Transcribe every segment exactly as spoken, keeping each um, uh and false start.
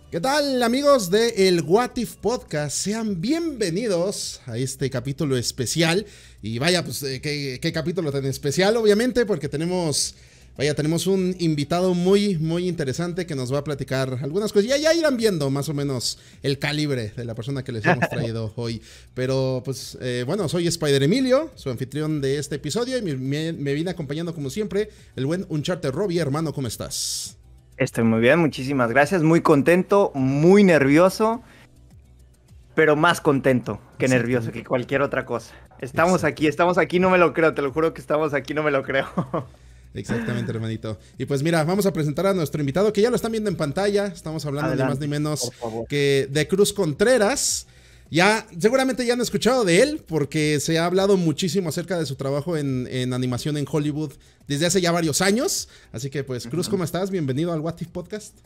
¿Qué tal, amigos de el What If Podcast? Sean bienvenidos a este capítulo especial. Y vaya, pues, eh, ¿qué, qué capítulo tan especial? Obviamente, porque tenemos, vaya, tenemos un invitado muy, muy interesante que nos va a platicar algunas cosas. Ya, ya irán viendo más o menos el calibre de la persona que les hemos traído hoy. Pero, pues, eh, bueno, soy Spider Emilio, su anfitrión de este episodio. Y me, me, me viene acompañando, como siempre, el buen Uncharted Robbie. Hermano, ¿cómo estás? Estoy muy bien, muchísimas gracias. Muy contento, muy nervioso, pero más contento que nervioso, que cualquier otra cosa. Estamos Exacto. aquí, estamos aquí, no me lo creo, te lo juro que estamos aquí, no me lo creo. Exactamente, hermanito. Y pues mira, vamos a presentar a nuestro invitado, que ya lo están viendo en pantalla. Estamos hablando Adelante, ni más ni menos que de Cruz Contreras. Ya, seguramente ya han escuchado de él, porque se ha hablado muchísimo acerca de su trabajo en, en animación en Hollywood desde hace ya varios años. Así que pues, Cruz, ¿cómo estás? Bienvenido al What If Podcast.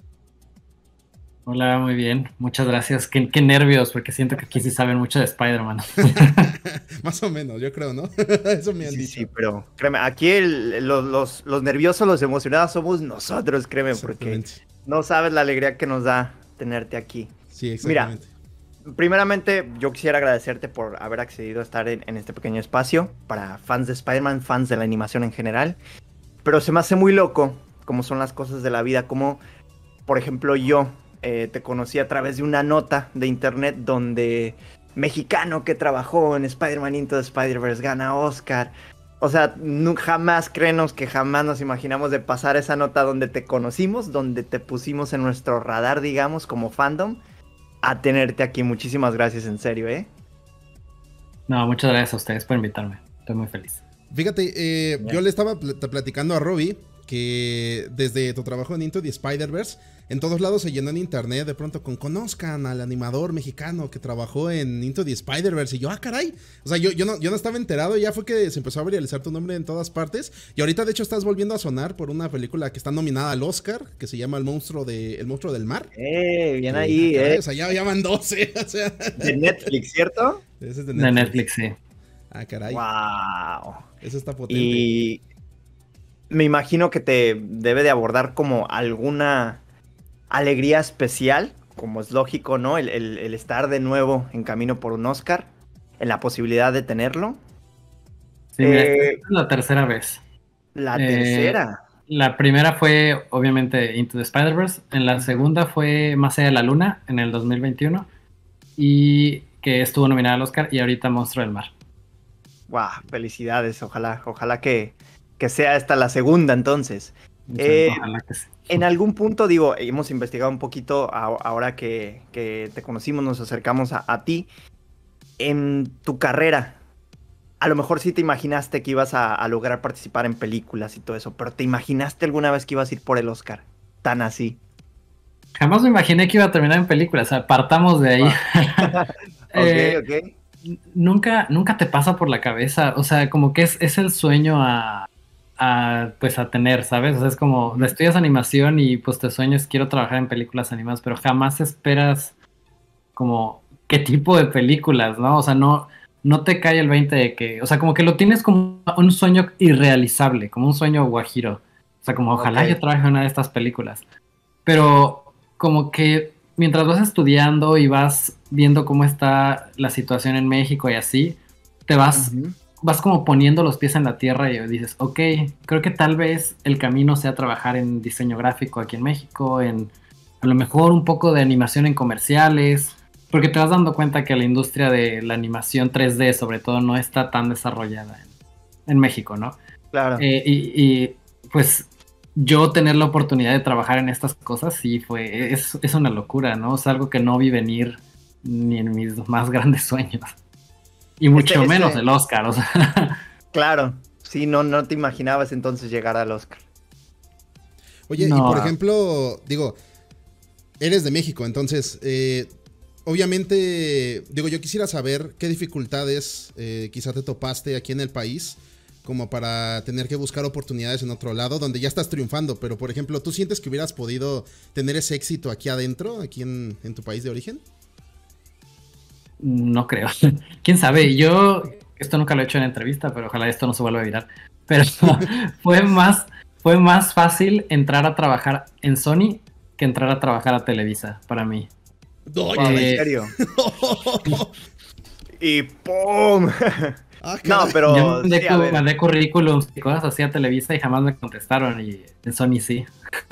Hola, muy bien. Muchas gracias. Qué, qué nervios, porque siento que aquí sí saben mucho de Spider-Man. Más o menos, yo creo, ¿no? Eso me han sí, dicho. Sí, pero créeme, aquí el, los, los, los nerviosos, los emocionados somos nosotros, créeme, porque no sabes la alegría que nos da tenerte aquí. Sí, exactamente. Mira, primeramente, yo quisiera agradecerte por haber accedido a estar en, en este pequeño espacio para fans de Spider-Man, fans de la animación en general. Pero se me hace muy loco cómo son las cosas de la vida, como, por ejemplo, yo eh, te conocí a través de una nota de internet donde mexicano que trabajó en Spider-Man Into the Spider-Verse gana Oscar. O sea, no, jamás créenos que jamás nos imaginamos de pasar esa nota donde te conocimos, donde te pusimos en nuestro radar, digamos, como fandom, a tenerte aquí. Muchísimas gracias, en serio, ¿eh? No, muchas gracias a ustedes por invitarme. Estoy muy feliz. Fíjate, eh, yo le estaba pl- platicando a Robbie que desde tu trabajo en Into the Spider-Verse, en todos lados se llenó en internet de pronto con conozcan al animador mexicano que trabajó en Into the Spider-Verse. Y yo, ah, caray. O sea, yo, yo, no, yo no estaba enterado. Ya fue que se empezó a viralizar tu nombre en todas partes. Y ahorita, de hecho, estás volviendo a sonar por una película que está nominada al Oscar, que se llama El monstruo, de, El monstruo del mar. Eh, bien eh, ahí, ah, caray, eh. O sea, ya, ya van doce. O sea. De Netflix, ¿cierto? Ese es de Netflix. De Netflix, sí. Ah, caray. Wow. Eso está potente. Y me imagino que te debe de abordar como alguna alegría especial, como es lógico, ¿no? El, el, el estar de nuevo en camino por un Oscar, en la posibilidad de tenerlo. Sí, mira, eh, esta es la tercera vez. La eh, tercera. La primera fue, obviamente, Into the Spider-Verse. En la segunda fue Más allá de la luna, en el dos mil veintiuno. Y que estuvo nominada al Oscar. Y ahorita Monstruo del Mar. Wow, felicidades. Ojalá, ojalá que, que sea esta la segunda, entonces. Eh, ojalá que sí. En algún punto, digo, hemos investigado un poquito a, ahora que, que te conocimos, nos acercamos a, a ti. En tu carrera, a lo mejor sí te imaginaste que ibas a, a lograr participar en películas y todo eso, pero ¿te imaginaste alguna vez que ibas a ir por el Oscar? Tan así. Jamás me imaginé que iba a terminar en películas, o sea, partamos de ahí. Wow. eh, ok, ok. Nunca, nunca te pasa por la cabeza, o sea, como que es, es el sueño a... A, pues a tener, ¿sabes? O sea, es como, estudias animación y pues te sueñas, quiero trabajar en películas animadas, pero jamás esperas como qué tipo de películas, ¿no? O sea, no, no te cae el veinte de que, o sea, como que lo tienes como un sueño irrealizable, como un sueño guajiro. O sea, como ojalá okay. yo trabaje en una de estas películas. Pero como que mientras vas estudiando y vas viendo cómo está la situación en México y así, te vas... Uh-huh. vas como poniendo los pies en la tierra y dices, ok, creo que tal vez el camino sea trabajar en diseño gráfico aquí en México, en a lo mejor un poco de animación en comerciales, porque te vas dando cuenta que la industria de la animación tres D sobre todo no está tan desarrollada en, en México, ¿no? Claro. Eh, y, y pues yo tener la oportunidad de trabajar en estas cosas sí fue, es, es una locura, ¿no? Es algo que no vi venir ni en mis más grandes sueños. Y mucho este, menos este... el Oscar, o sea. Claro, sí, no, no te imaginabas entonces llegar al Oscar. Oye, no. Y por ejemplo, digo, eres de México, entonces, eh, obviamente, digo, yo quisiera saber qué dificultades eh, quizá te topaste aquí en el país, como para tener que buscar oportunidades en otro lado, donde ya estás triunfando, pero por ejemplo, ¿tú sientes que hubieras podido tener ese éxito aquí adentro, aquí en, en tu país de origen? No creo. ¿Quién sabe? Yo, esto nunca lo he hecho en entrevista, pero ojalá esto no se vuelva a virar. Pero fue más, fue más fácil entrar a trabajar en Sony que entrar a trabajar a Televisa, para mí. Wow, ¿en serio? Y ¡pum! Ah, no, pero... Yo mandé, sí, a ver. mandé currículums y cosas así a Televisa y jamás me contestaron, y en Sony sí.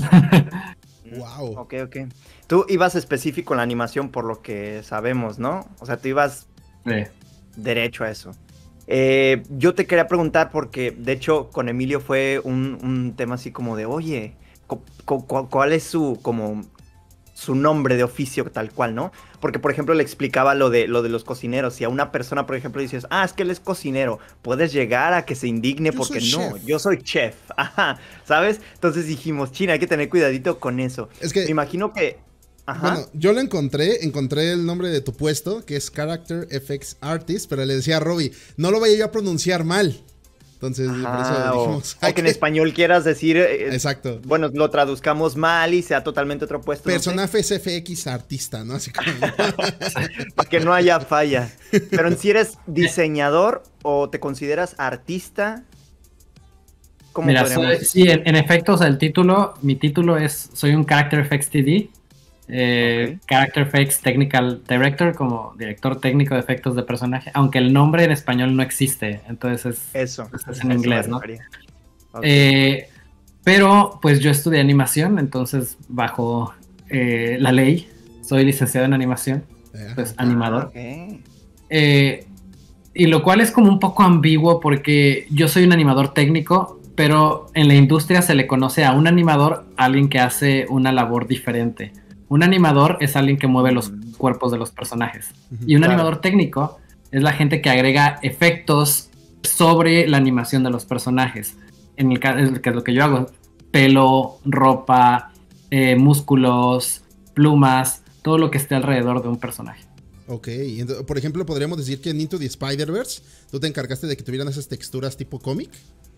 Wow. Ok, ok. Tú ibas específico en la animación por lo que sabemos, ¿no? O sea, tú ibas Sí. derecho a eso. Eh, yo te quería preguntar porque, de hecho, con Emilio fue un, un tema así como de, oye, cu- cu- cu- ¿cuál es su, como, su nombre de oficio tal cual, ¿no? Porque, por ejemplo, le explicaba lo de, lo de los cocineros. Si a una persona, por ejemplo, dices, ah, es que él es cocinero, puedes llegar a que se indigne Yo porque soy no, chef. yo soy chef. Ajá, ¿sabes? Entonces dijimos, China, hay que tener cuidadito con eso. Es que- Me imagino que... Ajá. Bueno, yo lo encontré, encontré el nombre de tu puesto, que es Character F X Artist, pero le decía a Robbie, no lo vaya yo a pronunciar mal. Entonces, por Ajá, eso o, dijimos... o hay que en que- español quieras decir, eh, Exacto. bueno, lo traduzcamos mal y sea totalmente otro puesto. no sé, Personaje F X artista, ¿no? Así como... para que no haya falla. Pero en sí eres diseñador o te consideras artista. ¿Cómo Mira, podríamos? soy- sí, en, en efecto, o sea, el título, mi título es, soy un Character F X T D, eh, Ok. Character F X Technical Director, como director técnico de efectos de personaje, aunque el nombre en español no existe, entonces es, Eso. es en eso me inglés, ¿no? refería. Ok. Eh, pero pues yo estudié animación, entonces bajo eh, la ley soy licenciado en animación, Eh, pues Ah, animador. ok. Eh, y lo cual es como un poco ambiguo porque yo soy un animador técnico, pero en la industria se le conoce a un animador a alguien que hace una labor diferente. Un animador es alguien que mueve los Mm. cuerpos de los personajes. Ujú. Y un Claro. animador técnico es la gente que agrega efectos sobre la animación de los personajes. En el caso, que es lo que yo hago, pelo, ropa, eh, músculos, plumas, todo lo que esté alrededor de un personaje. Ok, ento- por ejemplo, podríamos decir que en Into the Spider-Verse tú te encargaste de que tuvieran esas texturas tipo cómic.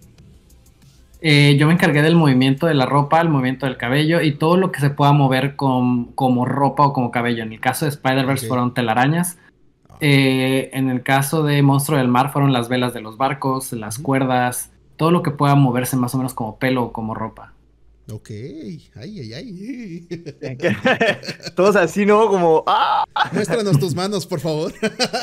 Eh, yo me encargué del movimiento de la ropa, el movimiento del cabello y todo lo que se pueda mover con, como ropa o como cabello. En el caso de Spider-Verse Ok. fueron telarañas. Eh, en el caso de Monstruo del Mar fueron las velas de los barcos, las Ujú. cuerdas, todo lo que pueda moverse más o menos como pelo o como ropa. Ok, ay, ay, ay. Todos así, ¿no? Como, ¡ah! Muéstranos tus manos, por favor.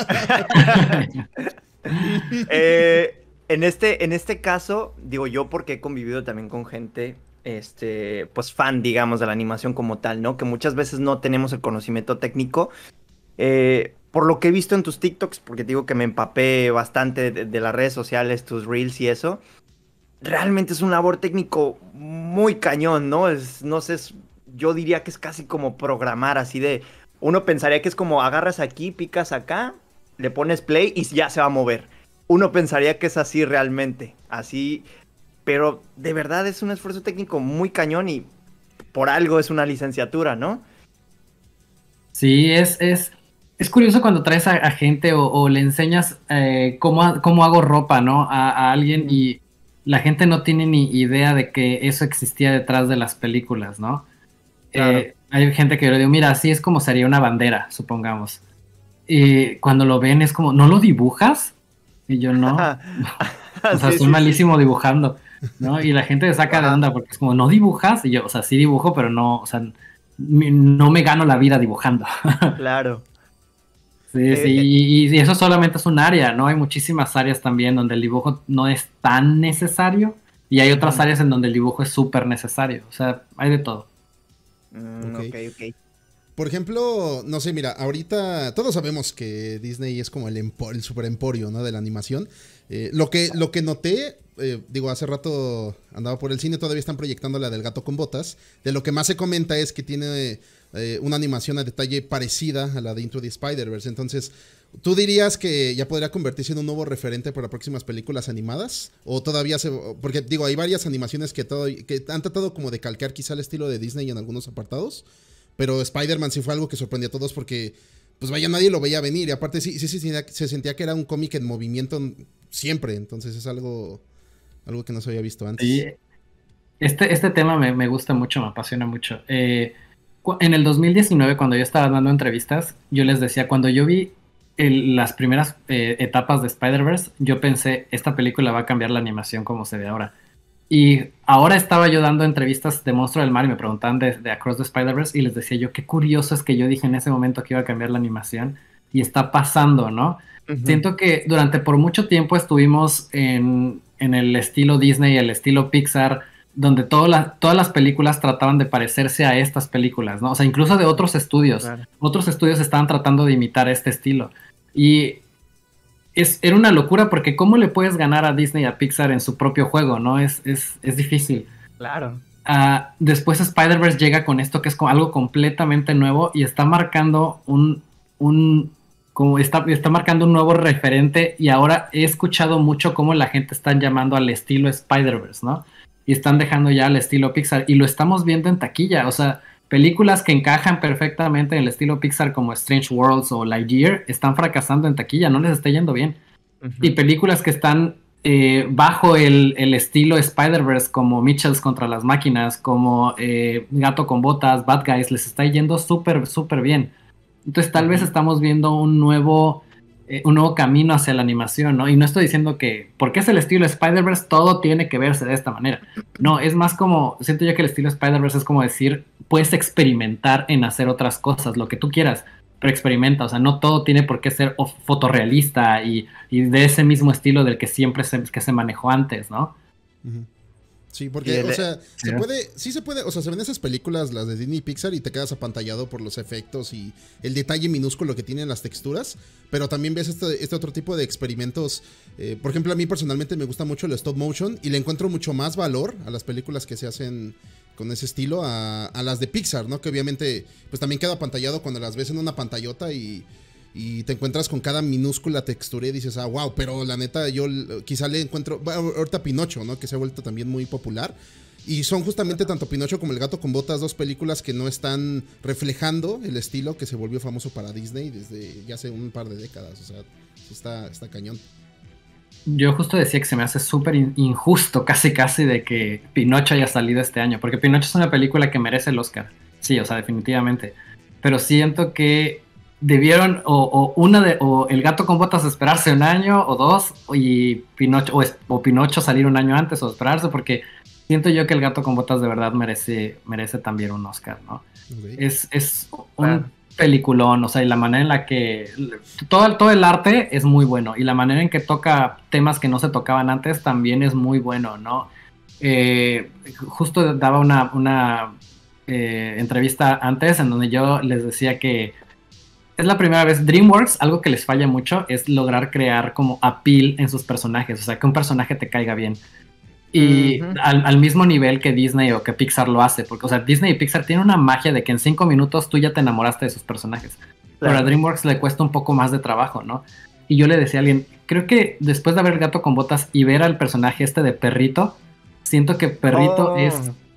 Eh, en, este, en este caso, digo yo porque he convivido también con gente, este, pues fan, digamos, de la animación como tal, ¿no? Que muchas veces no tenemos el conocimiento técnico. Eh, por lo que he visto en tus TikToks, porque te digo que me empapé bastante de, de las redes sociales, tus reels y eso, realmente es un labor técnico muy cañón, ¿no? Es, no sé, es- yo diría que es casi como programar, así de, uno pensaría que es como agarras aquí, picas acá, le pones play y ya se va a mover. Uno pensaría que es así realmente, así, pero de verdad es un esfuerzo técnico muy cañón y por algo es una licenciatura, ¿no? Sí, es, es, es curioso cuando traes a, a gente o, o le enseñas eh, cómo, ha- cómo hago ropa, ¿no? A, a alguien y la gente no tiene ni idea de que eso existía detrás de las películas, ¿no? Claro. Eh, hay gente que yo le digo, mira, así es como sería una bandera, supongamos. Y cuando lo ven es como, ¿no lo dibujas? Y yo no. O sea, Sí, soy sí, sí. malísimo dibujando, ¿no? Y la gente se saca de Ajá. onda porque es como, ¿no dibujas? Y yo, o sea, sí dibujo, pero no, o sea, mi- no me gano la vida dibujando. Claro. Sí, Eh, sí, eh. y, y eso solamente es un área, ¿no? Hay muchísimas áreas también donde el dibujo no es tan necesario y hay otras Ujú. áreas en donde el dibujo es súper necesario. O sea, hay de todo. Mm, Ok. ok, ok. Por ejemplo, no sé, mira, ahorita todos sabemos que Disney es como el, empo- el super emporio, ¿no? De la animación. Eh, lo, que, lo que noté, eh, digo, hace rato andaba por el cine, todavía están proyectando la del gato con botas. De lo que más se comenta es que tiene eh, una animación a detalle parecida a la de Into the Spider-Verse. Entonces, ¿tú dirías que ya podría convertirse en un nuevo referente para próximas películas animadas? O todavía se... Porque digo, hay varias animaciones que, todo, que han tratado como de calcar quizá el estilo de Disney en algunos apartados. Pero Spider-Man sí fue algo que sorprendió a todos porque, pues vaya, nadie lo veía venir. Y aparte sí, sí, sí, sí, se sentía que era un cómic en movimiento siempre. Entonces es algo, algo que no se había visto antes. Sí, este, este tema me, me gusta mucho, me apasiona mucho. Eh, cu- en el dos mil diecinueve, cuando yo estaba dando entrevistas, yo les decía, cuando yo vi el- las primeras eh, etapas de Spider-Verse, yo pensé, esta película va a cambiar la animación como se ve ahora. Y ahora estaba yo dando entrevistas de Monstruo del Mar y me preguntaban de, de Across the Spider-Verse y les decía yo, qué curioso es que yo dije en ese momento que iba a cambiar la animación y está pasando, ¿no? Uh-huh. Siento que durante por mucho tiempo estuvimos en, en el estilo Disney, el estilo Pixar, donde toda la, todas las películas trataban de parecerse a estas películas, ¿no? O sea, incluso de otros estudios. Claro. Otros estudios estaban tratando de imitar este estilo. Y es, era una locura porque ¿cómo le puedes ganar a Disney y a Pixar en su propio juego, no? Es, es, es difícil. Claro. Uh, después Spider-Verse llega con esto que es como algo completamente nuevo y está marcando un... un como está, está marcando un nuevo referente y ahora he escuchado mucho cómo la gente está llamando al estilo Spider-Verse, ¿no? Y están dejando ya el estilo Pixar y lo estamos viendo en taquilla, o sea, películas que encajan perfectamente en el estilo Pixar como Strange Worlds o Lightyear están fracasando en taquilla, no les está yendo bien. Uh-huh. Y películas que están eh, bajo el, el estilo Spider-Verse como Mitchells contra las máquinas, como eh, Gato con Botas, Bad Guys, les está yendo súper, súper bien. Entonces tal uh-huh. vez estamos viendo un nuevo... Eh, un nuevo camino hacia la animación, ¿no? Y no estoy diciendo que, porque es el estilo Spider-Verse, todo tiene que verse de esta manera. No, es más como, siento yo que el estilo Spider-Verse es como decir, puedes experimentar en hacer otras cosas, lo que tú quieras, pero experimenta, o sea, no todo tiene por qué ser fotorrealista y, y de ese mismo estilo del que siempre se, que se manejó antes, ¿no? Uh-huh. Sí, porque, o sea, se puede, sí se puede, o sea, se ven esas películas, las de Disney y Pixar, y te quedas apantallado por los efectos y el detalle minúsculo que tienen las texturas, pero también ves este, este otro tipo de experimentos. Eh, por ejemplo, a mí personalmente me gusta mucho el stop motion y le encuentro mucho más valor a las películas que se hacen con ese estilo a, a las de Pixar, ¿no? Que obviamente, pues también queda apantallado cuando las ves en una pantallota y... y te encuentras con cada minúscula textura y dices, ah, wow, pero la neta yo quizá le encuentro, bueno, ahorita Pinocho, ¿no? Que se ha vuelto también muy popular. Y son justamente tanto Pinocho como El Gato con Botas, dos películas que no están reflejando el estilo que se volvió famoso para Disney desde ya hace un par de décadas. O sea, está, está cañón. Yo justo decía que se me hace súper injusto, casi casi, de que Pinocho haya salido este año, porque Pinocho es una película que merece el Oscar. Sí, o sea, definitivamente. Pero siento que debieron o, o una de o El Gato con Botas esperarse un año o dos y Pinocho o, o Pinocho salir un año antes o esperarse, porque siento yo que El Gato con Botas de verdad merece merece también un Oscar, ¿no? Okay. Es, es un ah. peliculón, o sea, y la manera en la que todo, todo el arte es muy bueno y la manera en que toca temas que no se tocaban antes también es muy bueno, ¿no? Eh, justo daba una, una eh, entrevista antes en donde yo les decía que es la primera vez, DreamWorks, algo que les falla mucho es lograr crear como appeal en sus personajes, o sea, que un personaje te caiga bien. Y uh-huh. al, al mismo nivel que Disney o que Pixar lo hace, porque, o sea, Disney y Pixar tienen una magia de que en cinco minutos tú ya te enamoraste de sus personajes. Claro. Pero a DreamWorks le cuesta un poco más de trabajo, ¿no? Y yo le decía a alguien, creo que después de ver El Gato con Botas y ver al personaje este de Perrito, siento que Perrito oh. es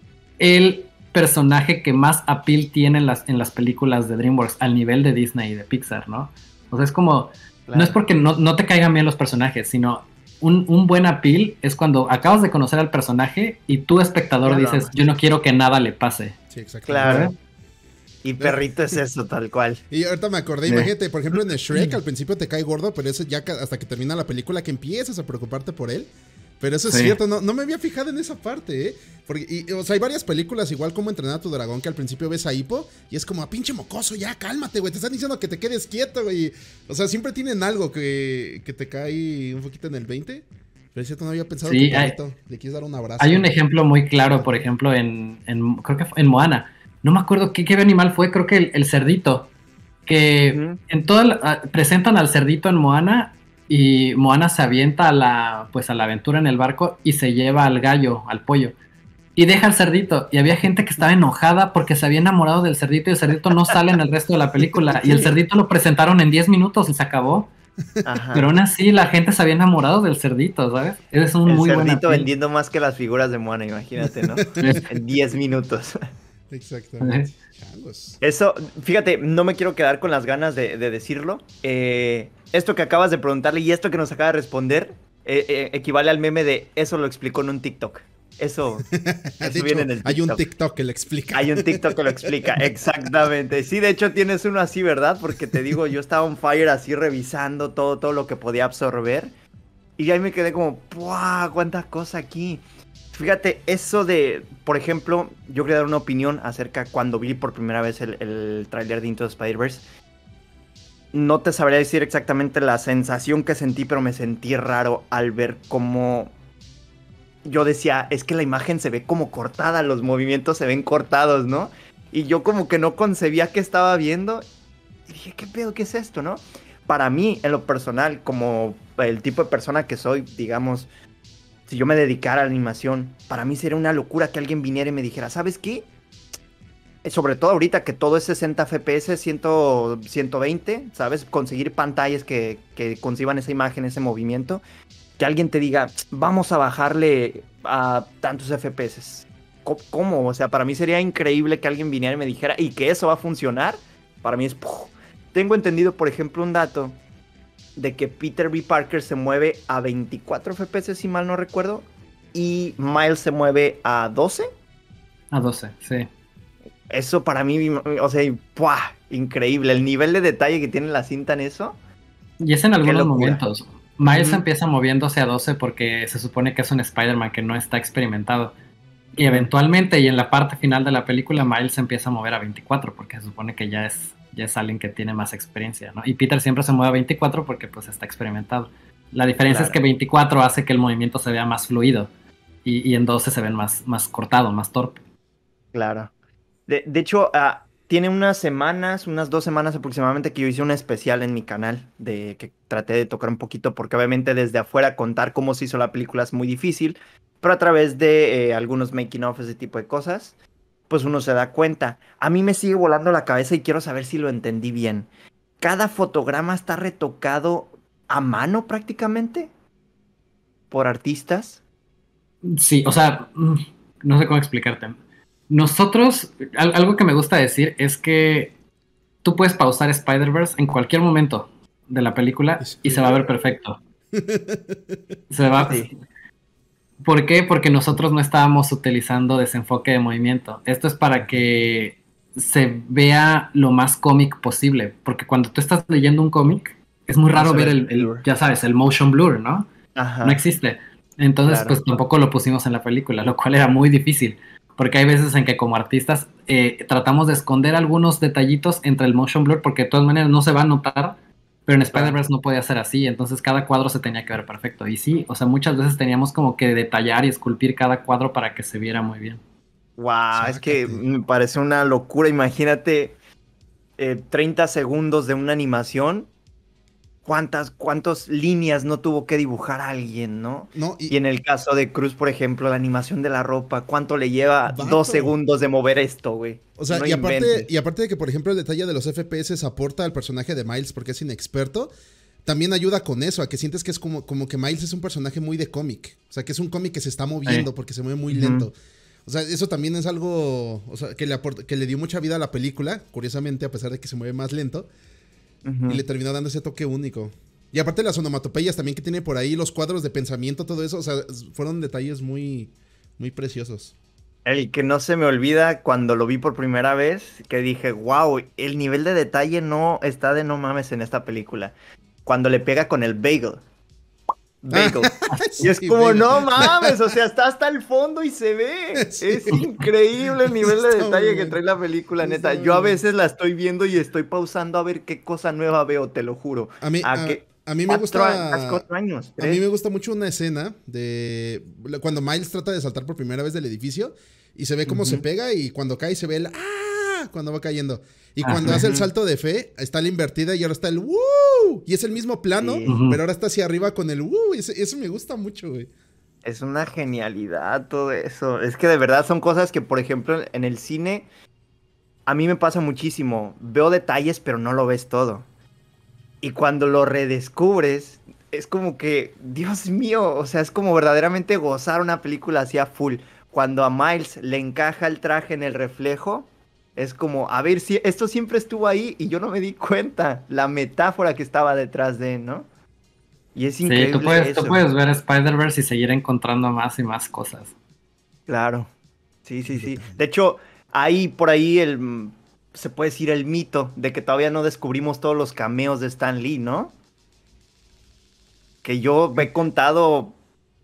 el personaje que más appeal tiene en las, en las películas de DreamWorks al nivel de Disney y de Pixar, ¿no? O sea, es como, claro. no es porque no, no te caigan bien los personajes, sino un, un buen appeal es cuando acabas de conocer al personaje y tú, espectador, claro, dices, yo no quiero que nada le pase. Sí, exactamente. Claro. Y Perrito es eso, tal cual. Y ahorita me acordé, sí. Imagínate, por ejemplo, en Shrek al principio te cae gordo, pero eso ya hasta que termina la película que empiezas a preocuparte por él. Pero eso es sí. cierto, no, no me había fijado en esa parte, ¿eh? Porque, y, o sea, hay varias películas, igual como Entrenar a tu dragón, que al principio ves a Hippo y es como, a pinche mocoso, ya, cálmate, güey, te están diciendo que te quedes quieto, güey. O sea, siempre tienen algo que, que te cae un poquito en el veinte. Pero es cierto, no había pensado sí, que hay, le quieres dar un abrazo. Hay un ejemplo muy claro, por ejemplo, en, en creo que fue en Moana. No me acuerdo qué, qué animal fue, creo que el, el cerdito. Que uh-huh. en toda la, presentan al cerdito en Moana. Y Moana se avienta a la, pues a la aventura en el barco y se lleva al gallo, al pollo. Y deja al cerdito. Y había gente que estaba enojada porque se había enamorado del cerdito y el cerdito no sale en el resto de la película. Y el cerdito lo presentaron en diez minutos y se acabó. Ajá. Pero aún así la gente se había enamorado del cerdito, ¿sabes? Es un el muy buen cerdito appeal. Vendiendo más que las figuras de Moana, imagínate, ¿no? En diez minutos. Exactamente. Eso, fíjate, no me quiero quedar con las ganas de, de decirlo. Eh, esto que acabas de preguntarle y esto que nos acaba de responder eh, eh, equivale al meme de eso lo explicó en un TikTok. Eso, eso hecho, viene en el TikTok. Hay un TikTok que lo explica. Hay un TikTok que lo explica, exactamente. Sí, de hecho tienes uno así, ¿verdad? Porque te digo, yo estaba on fire así revisando todo, todo lo que podía absorber. Y ahí me quedé como, ¡puah! ¡Cuánta cosa aquí! Fíjate, eso de, por ejemplo, yo quería dar una opinión acerca cuando vi por primera vez el, el tráiler de Into the Spider-Verse. No te sabría decir exactamente la sensación que sentí, pero me sentí raro al ver cómo... Yo decía, es que la imagen se ve como cortada, los movimientos se ven cortados, ¿no? Y yo como que no concebía qué estaba viendo. Y dije, ¿qué pedo? ¿Qué es esto, no? Para mí, en lo personal, como el tipo de persona que soy, digamos, si yo me dedicara a la animación, para mí sería una locura que alguien viniera y me dijera, ¿sabes qué? Sobre todo ahorita que todo es sesenta F P S, cien, ciento veinte, ¿sabes? Conseguir pantallas que, que conciban esa imagen, ese movimiento. Que alguien te diga, vamos a bajarle a tantos F P S. ¿Cómo? O sea, para mí sería increíble que alguien viniera y me dijera, y que eso va a funcionar. Para mí es... ¡puf! Tengo entendido, por ejemplo, un dato de que Peter B. Parker se mueve a veinticuatro F P S, si mal no recuerdo, y Miles se mueve a doce. A doce, sí. Eso para mí, o sea, ¡puah! Increíble. El nivel de detalle que tiene la cinta en eso. Y es en algunos momentos. Miles uh-huh. empieza moviéndose a doce porque se supone que es un Spider-Man que no está experimentado. Y eventualmente, y en la parte final de la película, Miles se empieza a mover a veinticuatro porque se supone que ya es, ya es alguien que tiene más experiencia, ¿no? Y Peter siempre se mueve a veinticuatro porque pues está experimentado. La diferencia claro. es que veinticuatro hace que el movimiento se vea más fluido y, y en doce se ven más, más cortado, más torpe. Claro. De, de hecho, uh, tiene unas semanas, unas dos semanas aproximadamente que yo hice un especial en mi canal de que traté de tocar un poquito porque obviamente desde afuera contar cómo se hizo la película es muy difícil, pero a través de eh, algunos making of, ese tipo de cosas, pues uno se da cuenta. A mí me sigue volando la cabeza y quiero saber si lo entendí bien. ¿Cada fotograma está retocado a mano prácticamente por artistas? Sí, o sea, no sé cómo explicarte. Nosotros, algo que me gusta decir es que tú puedes pausar Spider-Verse en cualquier momento de la película y se va a ver perfecto. Se va... Sí. ¿Por qué? Porque nosotros no estábamos utilizando desenfoque de movimiento. Esto es para que se vea lo más cómic posible. Porque cuando tú estás leyendo un cómic, es muy raro ver el, el, ya sabes, el motion blur, ¿no? Ajá. No existe. Entonces, claro. pues tampoco lo pusimos en la película, lo cual era muy difícil. Porque hay veces en que como artistas eh, tratamos de esconder algunos detallitos entre el motion blur porque de todas maneras no se va a notar, pero en Spider-Verse no podía ser así, entonces cada cuadro se tenía que ver perfecto. Y sí, o sea, muchas veces teníamos como que detallar y esculpir cada cuadro para que se viera muy bien. Wow, es que me parece una locura. Imagínate eh, treinta segundos de una animación. ¿Cuántas, cuántas líneas no tuvo que dibujar alguien, no? no y... y en el caso de Cruz, por ejemplo, la animación de la ropa, ¿cuánto le lleva Vato. dos segundos de mover esto, güey? O sea, no y, aparte, y aparte de que, por ejemplo, el detalle de los F P S aporta al personaje de Miles porque es inexperto, también ayuda con eso, a que sientes que es como, como que Miles es un personaje muy de cómic. O sea, que es un cómic que se está moviendo sí. porque se mueve muy uh-huh. lento. O sea, eso también es algo, o sea, que le, aporta, que le dio mucha vida a la película, curiosamente, a pesar de que se mueve más lento. Uh-huh. Y le terminó dando ese toque único. Y aparte las onomatopeyas también que tiene por ahí, los cuadros de pensamiento, todo eso, o sea, fueron detalles muy, muy preciosos. El que no se me olvida cuando lo vi por primera vez, que dije, wow, el nivel de detalle no está de no mames en esta película. Cuando le pega con el bagel. Bagel. Sí, y es como, bagel. No mames, o sea, está hasta el fondo y se ve. Sí. Es increíble el nivel de detalle que trae la película, neta. Yo a veces la estoy viendo y estoy pausando a ver qué cosa nueva veo, te lo juro. A mí, a, a, que, a mí me gusta... Cuatro años, a mí me gusta mucho una escena de... Cuando Miles trata de saltar por primera vez del edificio y se ve cómo uh-huh. se pega y cuando cae se ve el... ¡Ah! Cuando va cayendo. Y cuando uh-huh. hace el salto de fe, está la invertida y ahora está el ¡Woo! Y es el mismo plano, sí. pero ahora está hacia arriba con el ¡Woo! Eso, eso me gusta mucho, güey. Es una genialidad todo eso. Es que de verdad son cosas que, por ejemplo, en el cine, a mí me pasa muchísimo. Veo detalles, pero no lo ves todo. Y cuando lo redescubres, es como que, Dios mío, o sea, es como verdaderamente gozar una película así a full. Cuando a Miles le encaja el traje en el reflejo, es como, a ver, si esto siempre estuvo ahí y yo no me di cuenta. La metáfora que estaba detrás de, ¿no? Y es increíble. Sí, tú puedes, eso. tú puedes ver Spider-Verse y seguir encontrando más y más cosas. Claro. Sí, sí, sí. De hecho, hay por ahí el... se puede decir el mito de que todavía no descubrimos todos los cameos de Stan Lee, ¿no? Que yo he contado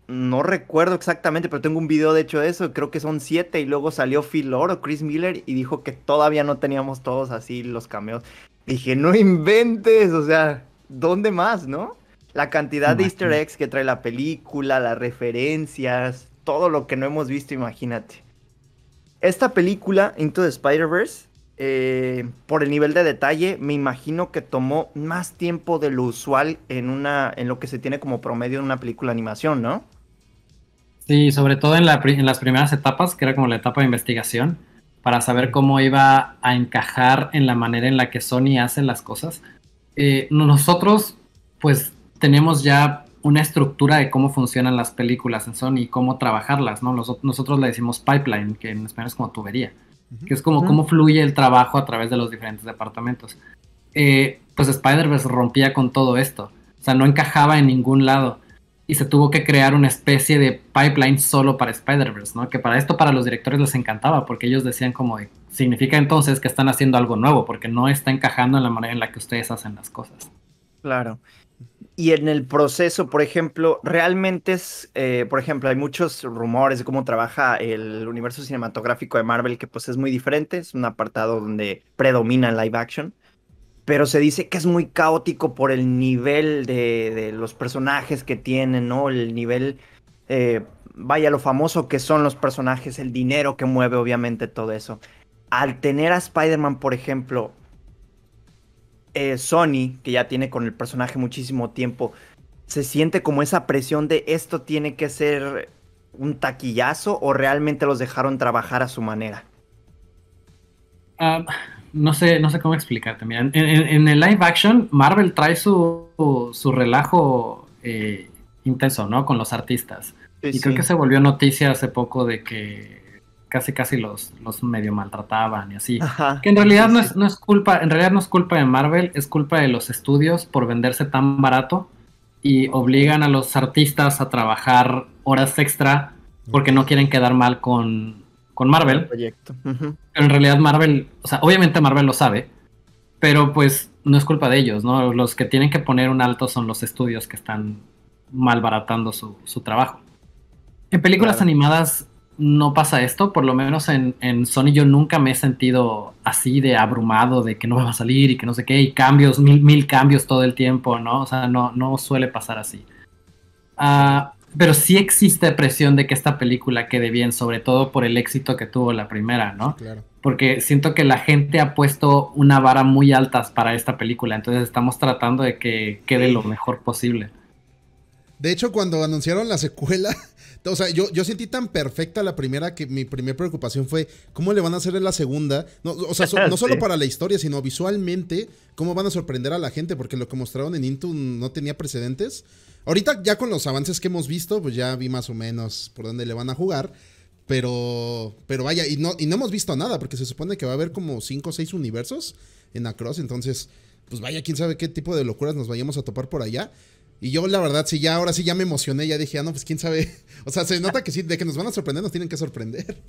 no recuerdo exactamente, pero tengo un video de hecho de eso, creo que son siete, y luego salió Phil Lord o Chris Miller y dijo que todavía no teníamos todos así los cameos. Dije, no inventes, o sea, ¿dónde más, no? La cantidad de easter eggs que trae la película, las referencias, todo lo que no hemos visto, imagínate. Esta película, Into the Spider-Verse, eh, por el nivel de detalle, me imagino que tomó más tiempo de lo usual en, una, en lo que se tiene como promedio en una película de animación, ¿no? Sí, sobre todo en, la, en las primeras etapas, que era como la etapa de investigación, para saber cómo iba a encajar en la manera en la que Sony hace las cosas. Eh, nosotros, pues, tenemos ya una estructura de cómo funcionan las películas en Sony y cómo trabajarlas, ¿no? Nos, nosotros le decimos pipeline, que en español es como tubería, uh-huh. que es como uh-huh. cómo fluye el trabajo a través de los diferentes departamentos. Eh, pues Spider-Verse rompía con todo esto, o sea, no encajaba en ningún lado. Y se tuvo que crear una especie de pipeline solo para Spider-Verse, ¿no? Que para esto para los directores les encantaba, porque ellos decían como, de, significa entonces que están haciendo algo nuevo, porque no está encajando en la manera en la que ustedes hacen las cosas. Claro. Y en el proceso, por ejemplo, realmente es, eh, por ejemplo, hay muchos rumores de cómo trabaja el universo cinematográfico de Marvel, que pues es muy diferente, es un apartado donde predomina el live action. Pero se dice que es muy caótico por el nivel de, de los personajes que tienen, ¿no? El nivel, eh, vaya, lo famoso que son los personajes, el dinero que mueve, obviamente, todo eso. Al tener a Spider-Man, por ejemplo, eh, Sony, que ya tiene con el personaje muchísimo tiempo, ¿se siente como esa presión de esto tiene que ser un taquillazo o realmente los dejaron trabajar a su manera? Ah... Uh... No sé, no sé cómo explicarte. Mira, en, en, en el live action, Marvel trae su, su, su relajo eh, intenso, ¿no? Con los artistas. Sí, y sí. Creo que se volvió noticia hace poco de que casi casi los, los medio maltrataban y así. Ajá, que en realidad sí, no, sí. Es, no es culpa, en realidad no es culpa de Marvel, es culpa de los estudios por venderse tan barato y obligan a los artistas a trabajar horas extra porque no quieren quedar mal con... con Marvel, proyecto. Uh-huh. Pero en realidad Marvel, o sea, obviamente Marvel lo sabe, pero pues no es culpa de ellos, ¿no? Los que tienen que poner un alto son los estudios que están malbaratando su, su trabajo. En películas claro. animadas no pasa esto, por lo menos en, en Sony yo nunca me he sentido así de abrumado de que no me va a salir y que no sé qué, y cambios, mil, mil cambios todo el tiempo, ¿no? O sea, no, no suele pasar así. Ah... Uh, Pero sí existe presión de que esta película quede bien, sobre todo por el éxito que tuvo la primera, ¿no? Sí, claro. Porque siento que la gente ha puesto una vara muy alta para esta película, entonces estamos tratando de que quede lo mejor posible. De hecho, cuando anunciaron la secuela, o sea, yo, yo sentí tan perfecta la primera que mi primera preocupación fue cómo le van a hacer en la segunda. No, o sea, so, no sí. solo para la historia, sino visualmente, cómo van a sorprender a la gente, porque lo que mostraron en Into no tenía precedentes. Ahorita ya con los avances que hemos visto, pues ya vi más o menos por dónde le van a jugar. Pero, pero vaya, y no, y no hemos visto nada, porque se supone que va a haber como cinco o seis universos en Across. Entonces, pues vaya, quién sabe qué tipo de locuras nos vayamos a topar por allá. Y yo, la verdad, sí, ya ahora sí ya me emocioné, ya dije, ah, no, pues quién sabe. O sea, se nota que sí, de que nos van a sorprender, nos tienen que sorprender.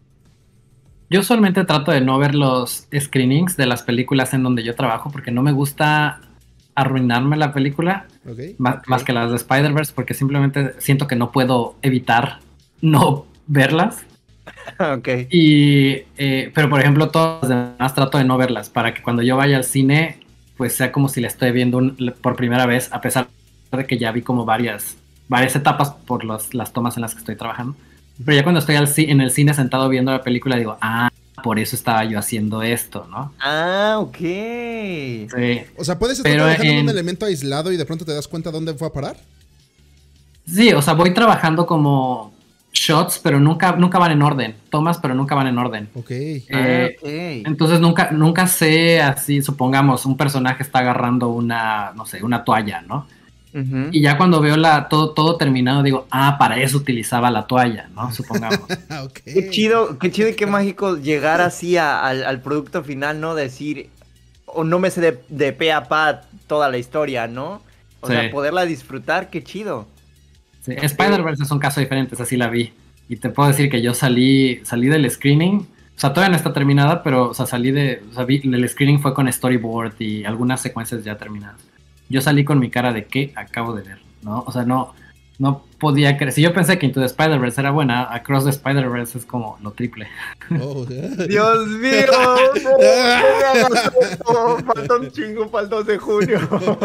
Yo usualmente trato de no ver los screenings de las películas en donde yo trabajo, porque no me gusta arruinarme la película, okay, más, okay. más que las de Spider-Verse, porque simplemente siento que no puedo evitar no verlas. Okay. Y, eh, pero por ejemplo, todas las demás trato de no verlas, para que cuando yo vaya al cine, pues sea como si la estoy viendo un, por primera vez, a pesar de que ya vi como varias, varias etapas por los, las tomas en las que estoy trabajando. Pero ya cuando estoy al, en el cine sentado viendo la película, digo, ah, por eso estaba yo haciendo esto, ¿no? Ah, ok. Sí. O sea, ¿puedes estar Pero trabajando en un elemento aislado y de pronto te das cuenta dónde fue a parar? Sí, o sea, voy trabajando como shots, pero nunca, nunca van en orden. Tomas, pero nunca van en orden. Ok. Eh, ah, okay. Entonces nunca, nunca sé así, supongamos, un personaje está agarrando una, no sé, una toalla, ¿no? Uh-huh. Y ya cuando veo la todo, todo terminado digo, ah, para eso utilizaba la toalla, ¿no? Supongamos. Okay. Qué chido, qué chido y qué mágico llegar así a, al, al producto final, ¿no? Decir, o no me sé de, de pe a pa toda la historia, ¿no? O sí. sea, poderla disfrutar, qué chido. Sí, Spider-Verse es un caso diferente, así la vi. Y te puedo decir que yo salí, salí del screening, o sea, todavía no está terminada, pero o sea, salí de, o sea, vi, el screening fue con storyboard y algunas secuencias ya terminadas. Yo salí con mi cara de ¿qué acabo de ver? ¿No? O sea, no, no podía creer. Si yo pensé que Into the Spider-Verse era buena, Across the Spider-Verse es como lo triple. Oh, Dios mío, no, no me hagas esto. Falta un chingo para el dos de junio.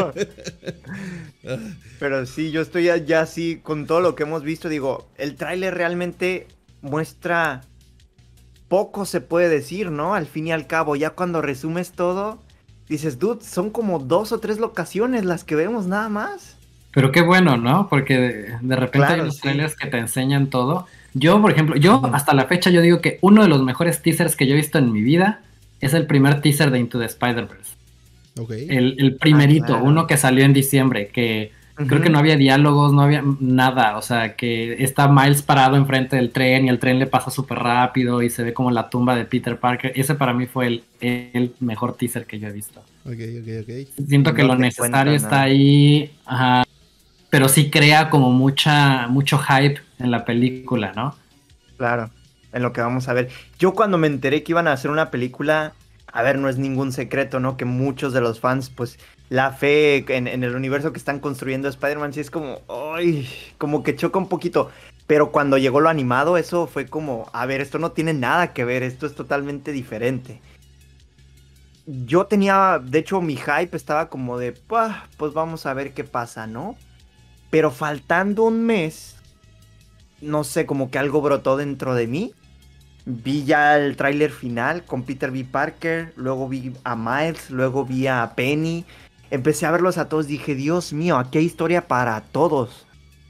Pero sí, yo estoy ya así con todo lo que hemos visto. Digo, el tráiler realmente muestra poco, se puede decir, ¿no? Al fin y al cabo, ya cuando resumes todo, dices, dude, son como dos o tres locaciones las que vemos nada más. Pero qué bueno, ¿no? Porque de, de repente Claro, hay unos sí. trailers que te enseñan todo. Yo, por ejemplo, yo hasta la fecha yo digo que uno de los mejores teasers que yo he visto en mi vida es el primer teaser de Into the Spider-Verse. Okay. El, el primerito, Ah, claro. uno que salió en diciembre, que Uh-huh. creo que no había diálogos, no había nada, o sea, que está Miles parado enfrente del tren y el tren le pasa súper rápido y se ve como la tumba de Peter Parker. Ese para mí fue el, el mejor teaser que yo he visto. Ok, ok, ok. Siento que No lo te necesario cuenta está nada. ahí, ajá, pero sí crea como mucha, mucho hype en la película, ¿no? Claro, en lo que vamos a ver. Yo cuando me enteré que iban a hacer una película, a ver, no es ningún secreto, ¿no? Que muchos de los fans, pues, la fe en, en el universo que están construyendo Spider-Man sí es como, ¡ay! Como que choca un poquito. Pero cuando llegó lo animado, eso fue como, a ver, esto no tiene nada que ver, esto es totalmente diferente. Yo tenía, de hecho, mi hype estaba como de, "Pah, pues vamos a ver qué pasa, ¿no?" Pero faltando un mes, no sé, como que algo brotó dentro de mí. Vi ya el tráiler final con Peter B. Parker, luego vi a Miles, luego vi a Penny. Empecé a verlos a todos, dije, Dios mío, aquí hay historia para todos.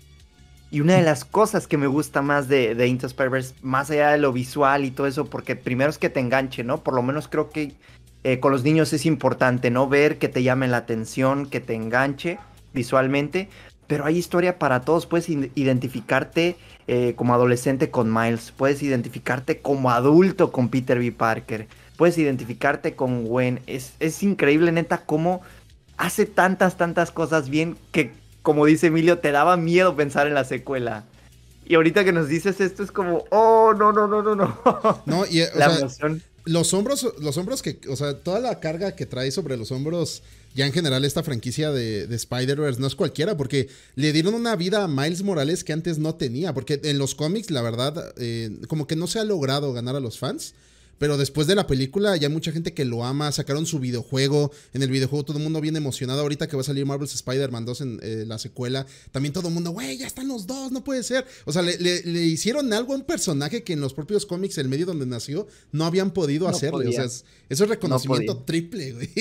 Y una de las cosas que me gusta más de, de Into the Spider-Verse, más allá de lo visual y todo eso, porque primero es que te enganche, ¿no? Por lo menos creo que eh, con los niños es importante, ¿no? Ver que te llame la atención, que te enganche visualmente. Pero hay historia para todos, puedes in- identificarte eh, como adolescente con Miles, puedes identificarte como adulto con Peter B. Parker, puedes identificarte con Gwen. Es, es increíble, neta, cómo hace tantas, tantas cosas bien que, como dice Emilio, te daba miedo pensar en la secuela. Y ahorita que nos dices esto es como, oh, no, no, no, no, no. No, y, o La sea, emoción. los hombros, los hombros que, o sea, toda la carga que trae sobre los hombros, ya en general esta franquicia de, de Spider-Verse no es cualquiera, porque le dieron una vida a Miles Morales que antes no tenía, porque en los cómics, la verdad, eh, como que no se ha logrado ganar a los fans. Pero después de la película ya hay mucha gente que lo ama, sacaron su videojuego, en el videojuego todo el mundo viene emocionado, ahorita que va a salir Marvel's Spider-Man dos en eh, la secuela, también todo el mundo, güey, ya están los dos, no puede ser. O sea, le, le, le hicieron algo a un personaje que en los propios cómics, el medio donde nació, no habían podido No hacerle, podía. o sea, es, eso es reconocimiento No triple, güey.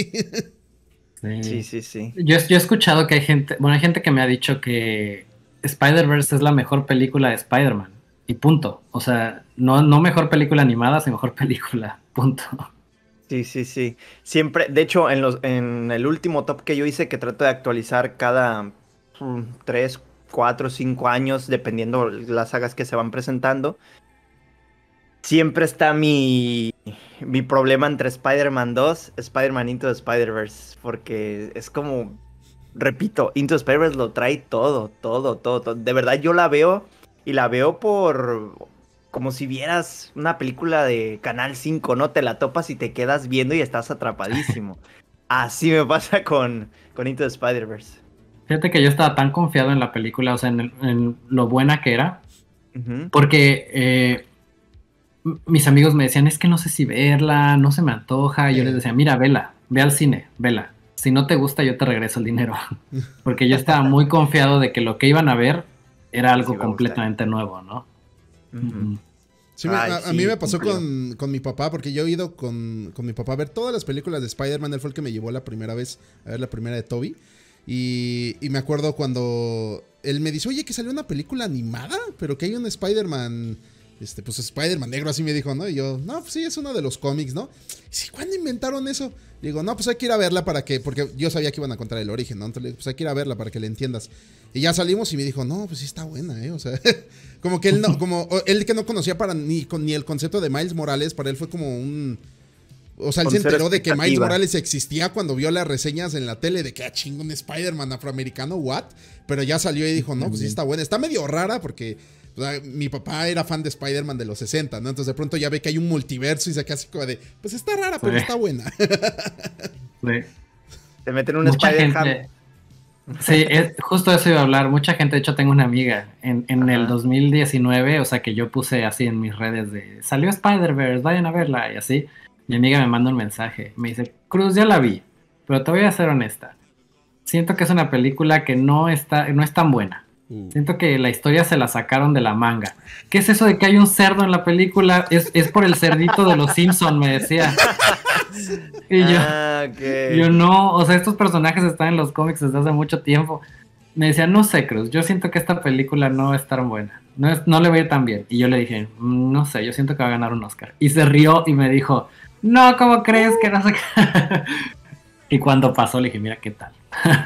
Sí. Sí, sí, sí. Yo, yo he escuchado que hay gente, bueno, hay gente que me ha dicho que Spider-Verse es la mejor película de Spider-Man. Y punto. O sea, no, no mejor película animada, sino mejor película. Punto. Sí, sí, sí. Siempre, de hecho, en los, en el último top que yo hice, que trato de actualizar cada mm, tres, cuatro, cinco años, dependiendo las sagas que se van presentando, siempre está mi, mi problema entre Spider-Man dos, Spider-Man Into the Spider-Verse, porque es como, repito, Into the Spider-Verse lo trae todo, todo, todo, todo. De verdad yo la veo y la veo por... como si vieras una película de Canal cinco, ¿no? Te la topas y te quedas viendo y estás atrapadísimo. Así me pasa con, con Into the Spider-Verse. Fíjate que yo estaba tan confiado en la película, o sea, en, el- en lo buena que era, Ujú. porque eh, m- mis amigos me decían, es que no sé si verla, no se me antoja. Y yo Eh. les decía, mira, vela, ve al cine, vela. Si no te gusta, yo te regreso el dinero. Porque yo estaba muy confiado de que lo que iban a ver era algo Sí va a completamente nuevo, ¿no? Ujú. Ujú. Sí, me- Ay, a, a sí, mí me pasó cumplió. con, con mi papá, porque yo he ido con, con mi papá a ver todas las películas de Spider-Man. Él fue el que me llevó la primera vez a ver la primera de Tobey. Y, y me acuerdo cuando él me dice, oye, que salió una película animada, pero que hay un Spider-Man, este, pues Spider-Man negro, así me dijo, ¿no? Y yo, no, pues sí, es uno de los cómics, ¿no? Y sí, ¿cuándo inventaron eso? Le digo, no, pues hay que ir a verla para que, porque yo sabía que iban a contar el origen, ¿no? Entonces le digo, pues hay que ir a verla para que le entiendas. Y ya salimos y me dijo, no, pues sí está buena, ¿eh? O sea, como que él no, como él que no conocía para ni, con, ni el concepto de Miles Morales, para él fue como un... O sea, él Con se cero enteró de que Miles expectativa. Morales existía cuando vio las reseñas en la tele de que, ah, chingo, un Spider-Man afroamericano, what? Pero ya salió y dijo, no, pues sí está buena. Está medio rara porque o sea, mi papá era fan de Spider-Man de los sesenta, ¿no? Entonces de pronto ya ve que hay un multiverso y se queda así como de, pues está rara, pero Sí. está buena. Sí. Te meten un Mucha Spider-Ham. gente, Sí, es, justo eso iba a hablar. Mucha gente, de hecho, tengo una amiga en, en el dos mil diecinueve, o sea, que yo puse así en mis redes de salió Spider-Verse, vayan a verla y así. Mi amiga me manda un mensaje, me dice, Cruz, ya la vi, pero te voy a ser honesta. Siento que es una película que no está, no es tan buena. Uh. Siento que la historia se la sacaron de la manga. ¿Qué es eso de que hay un cerdo en la película? Es, es por el cerdito de los Simpson, me decía. Y yo, ah, okay. yo no, o sea, estos personajes están en los cómics desde hace mucho tiempo. Me decía, no sé, Cruz, yo siento que esta película no es tan buena. No, es, no le va a ir tan bien. Y yo le dije, no sé, yo siento que va a ganar un Oscar. Y se rió y me dijo, no, ¿cómo crees que no sé qué? Y cuando pasó le dije, mira qué tal.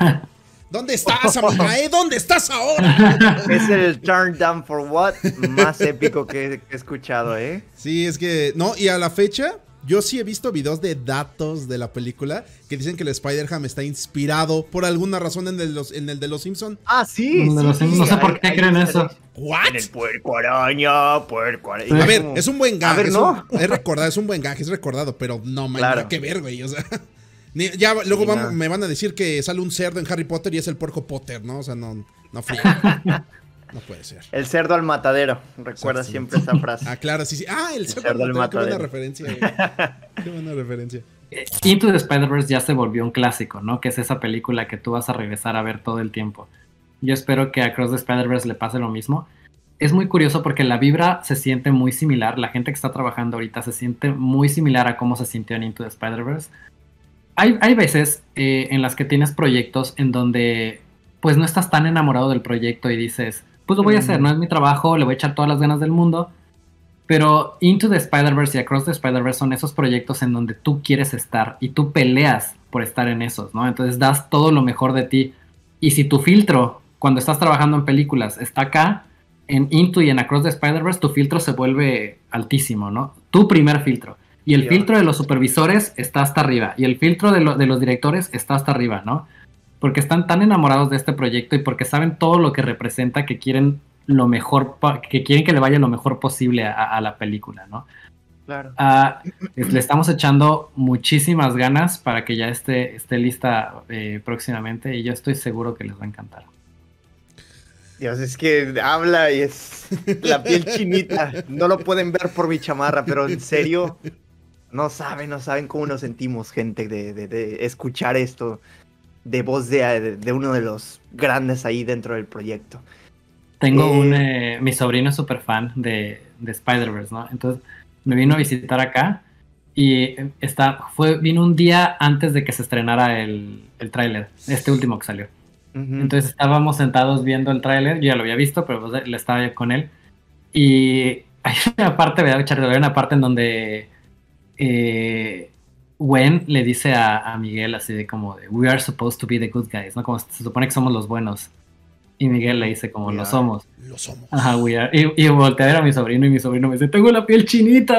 ¿Dónde estás, amiga? ¿Eh? ¿Dónde estás ahora? Es el turn down for what más épico que, que he escuchado, ¿eh? Sí, es que... No, y a la fecha, yo sí he visto videos de datos de la película que dicen que el Spider-Ham está inspirado por alguna razón en el, en el de los Simpsons. Ah, sí, sí, no, sí, no sé hay, por qué hay, creen hay, eso. ¿What? En el puerco araña, puerco araña. Sí. A ver, es un buen gag. A ver, es, no. un, es recordado, es un buen gag, es recordado, pero no, man, Claro. nada que ver, güey. O sea, ni, ya luego Sí, vamos, no. me van a decir que sale un cerdo en Harry Potter y es el puerco Potter, ¿no? O sea, no, no friega. No puede ser. El cerdo al matadero. Recuerda Exacto. siempre esa frase. Ah, claro, sí, sí. Ah, el, El cerdo, cerdo al al matadero. Qué buena matadero. referencia, güey. Qué buena referencia. Into the Spider-Verse ya se volvió un clásico, ¿no? Que es esa película que tú vas a regresar a ver todo el tiempo. Yo espero que a Across the Spider-Verse le pase lo mismo. Es muy curioso porque la vibra se siente muy similar. La gente que está trabajando ahorita se siente muy similar a cómo se sintió en Into the Spider-Verse. Hay, hay veces eh, en las que tienes proyectos en donde pues no estás tan enamorado del proyecto y dices, pues lo voy a hacer, no es mi trabajo, le voy a echar todas las ganas del mundo. Pero Into the Spider-Verse y Across the Spider-Verse son esos proyectos en donde tú quieres estar y tú peleas por estar en esos, ¿no? Entonces das todo lo mejor de ti. Y si tu filtro, cuando estás trabajando en películas, está acá, en Into y en Across the Spider-Verse, tu filtro se vuelve altísimo, ¿no? Tu primer filtro. Y el Sí, filtro de los supervisores está hasta arriba. Y el filtro de, lo, de los directores está hasta arriba, ¿no? Porque están tan enamorados de este proyecto y porque saben todo lo que representa que quieren lo mejor, que quieren que le vaya lo mejor posible a, a la película, ¿no? Claro. Uh, le estamos echando muchísimas ganas para que ya esté, esté lista eh, próximamente y yo estoy seguro que les va a encantar. Dios, es que habla y es la piel chinita. No lo pueden ver por mi chamarra, pero en serio, no saben, no saben cómo nos sentimos, gente, de, de, de escuchar esto de voz de, de, de uno de los grandes ahí dentro del proyecto. Tengo Eh, un... Eh, mi sobrino es súper fan de, de Spider-Verse, ¿no? Entonces me vino a visitar acá y está, fue, vino un día antes de que se estrenara el, el tráiler, este último que salió. Uh-huh. Entonces estábamos sentados viendo el tráiler, yo ya lo había visto, pero pues, le estaba con él. Y hay una parte, ¿verdad, Charlie? Hay una parte en donde eh, Gwen le dice a, a Miguel así de como, de, we are supposed to be the good guys, ¿no? Como se supone que somos los buenos. Y Miguel le dice como, We lo are. somos. Lo somos. Ajá, we are. Y, y volteé a ver a mi sobrino y mi sobrino me dice, tengo la piel chinita.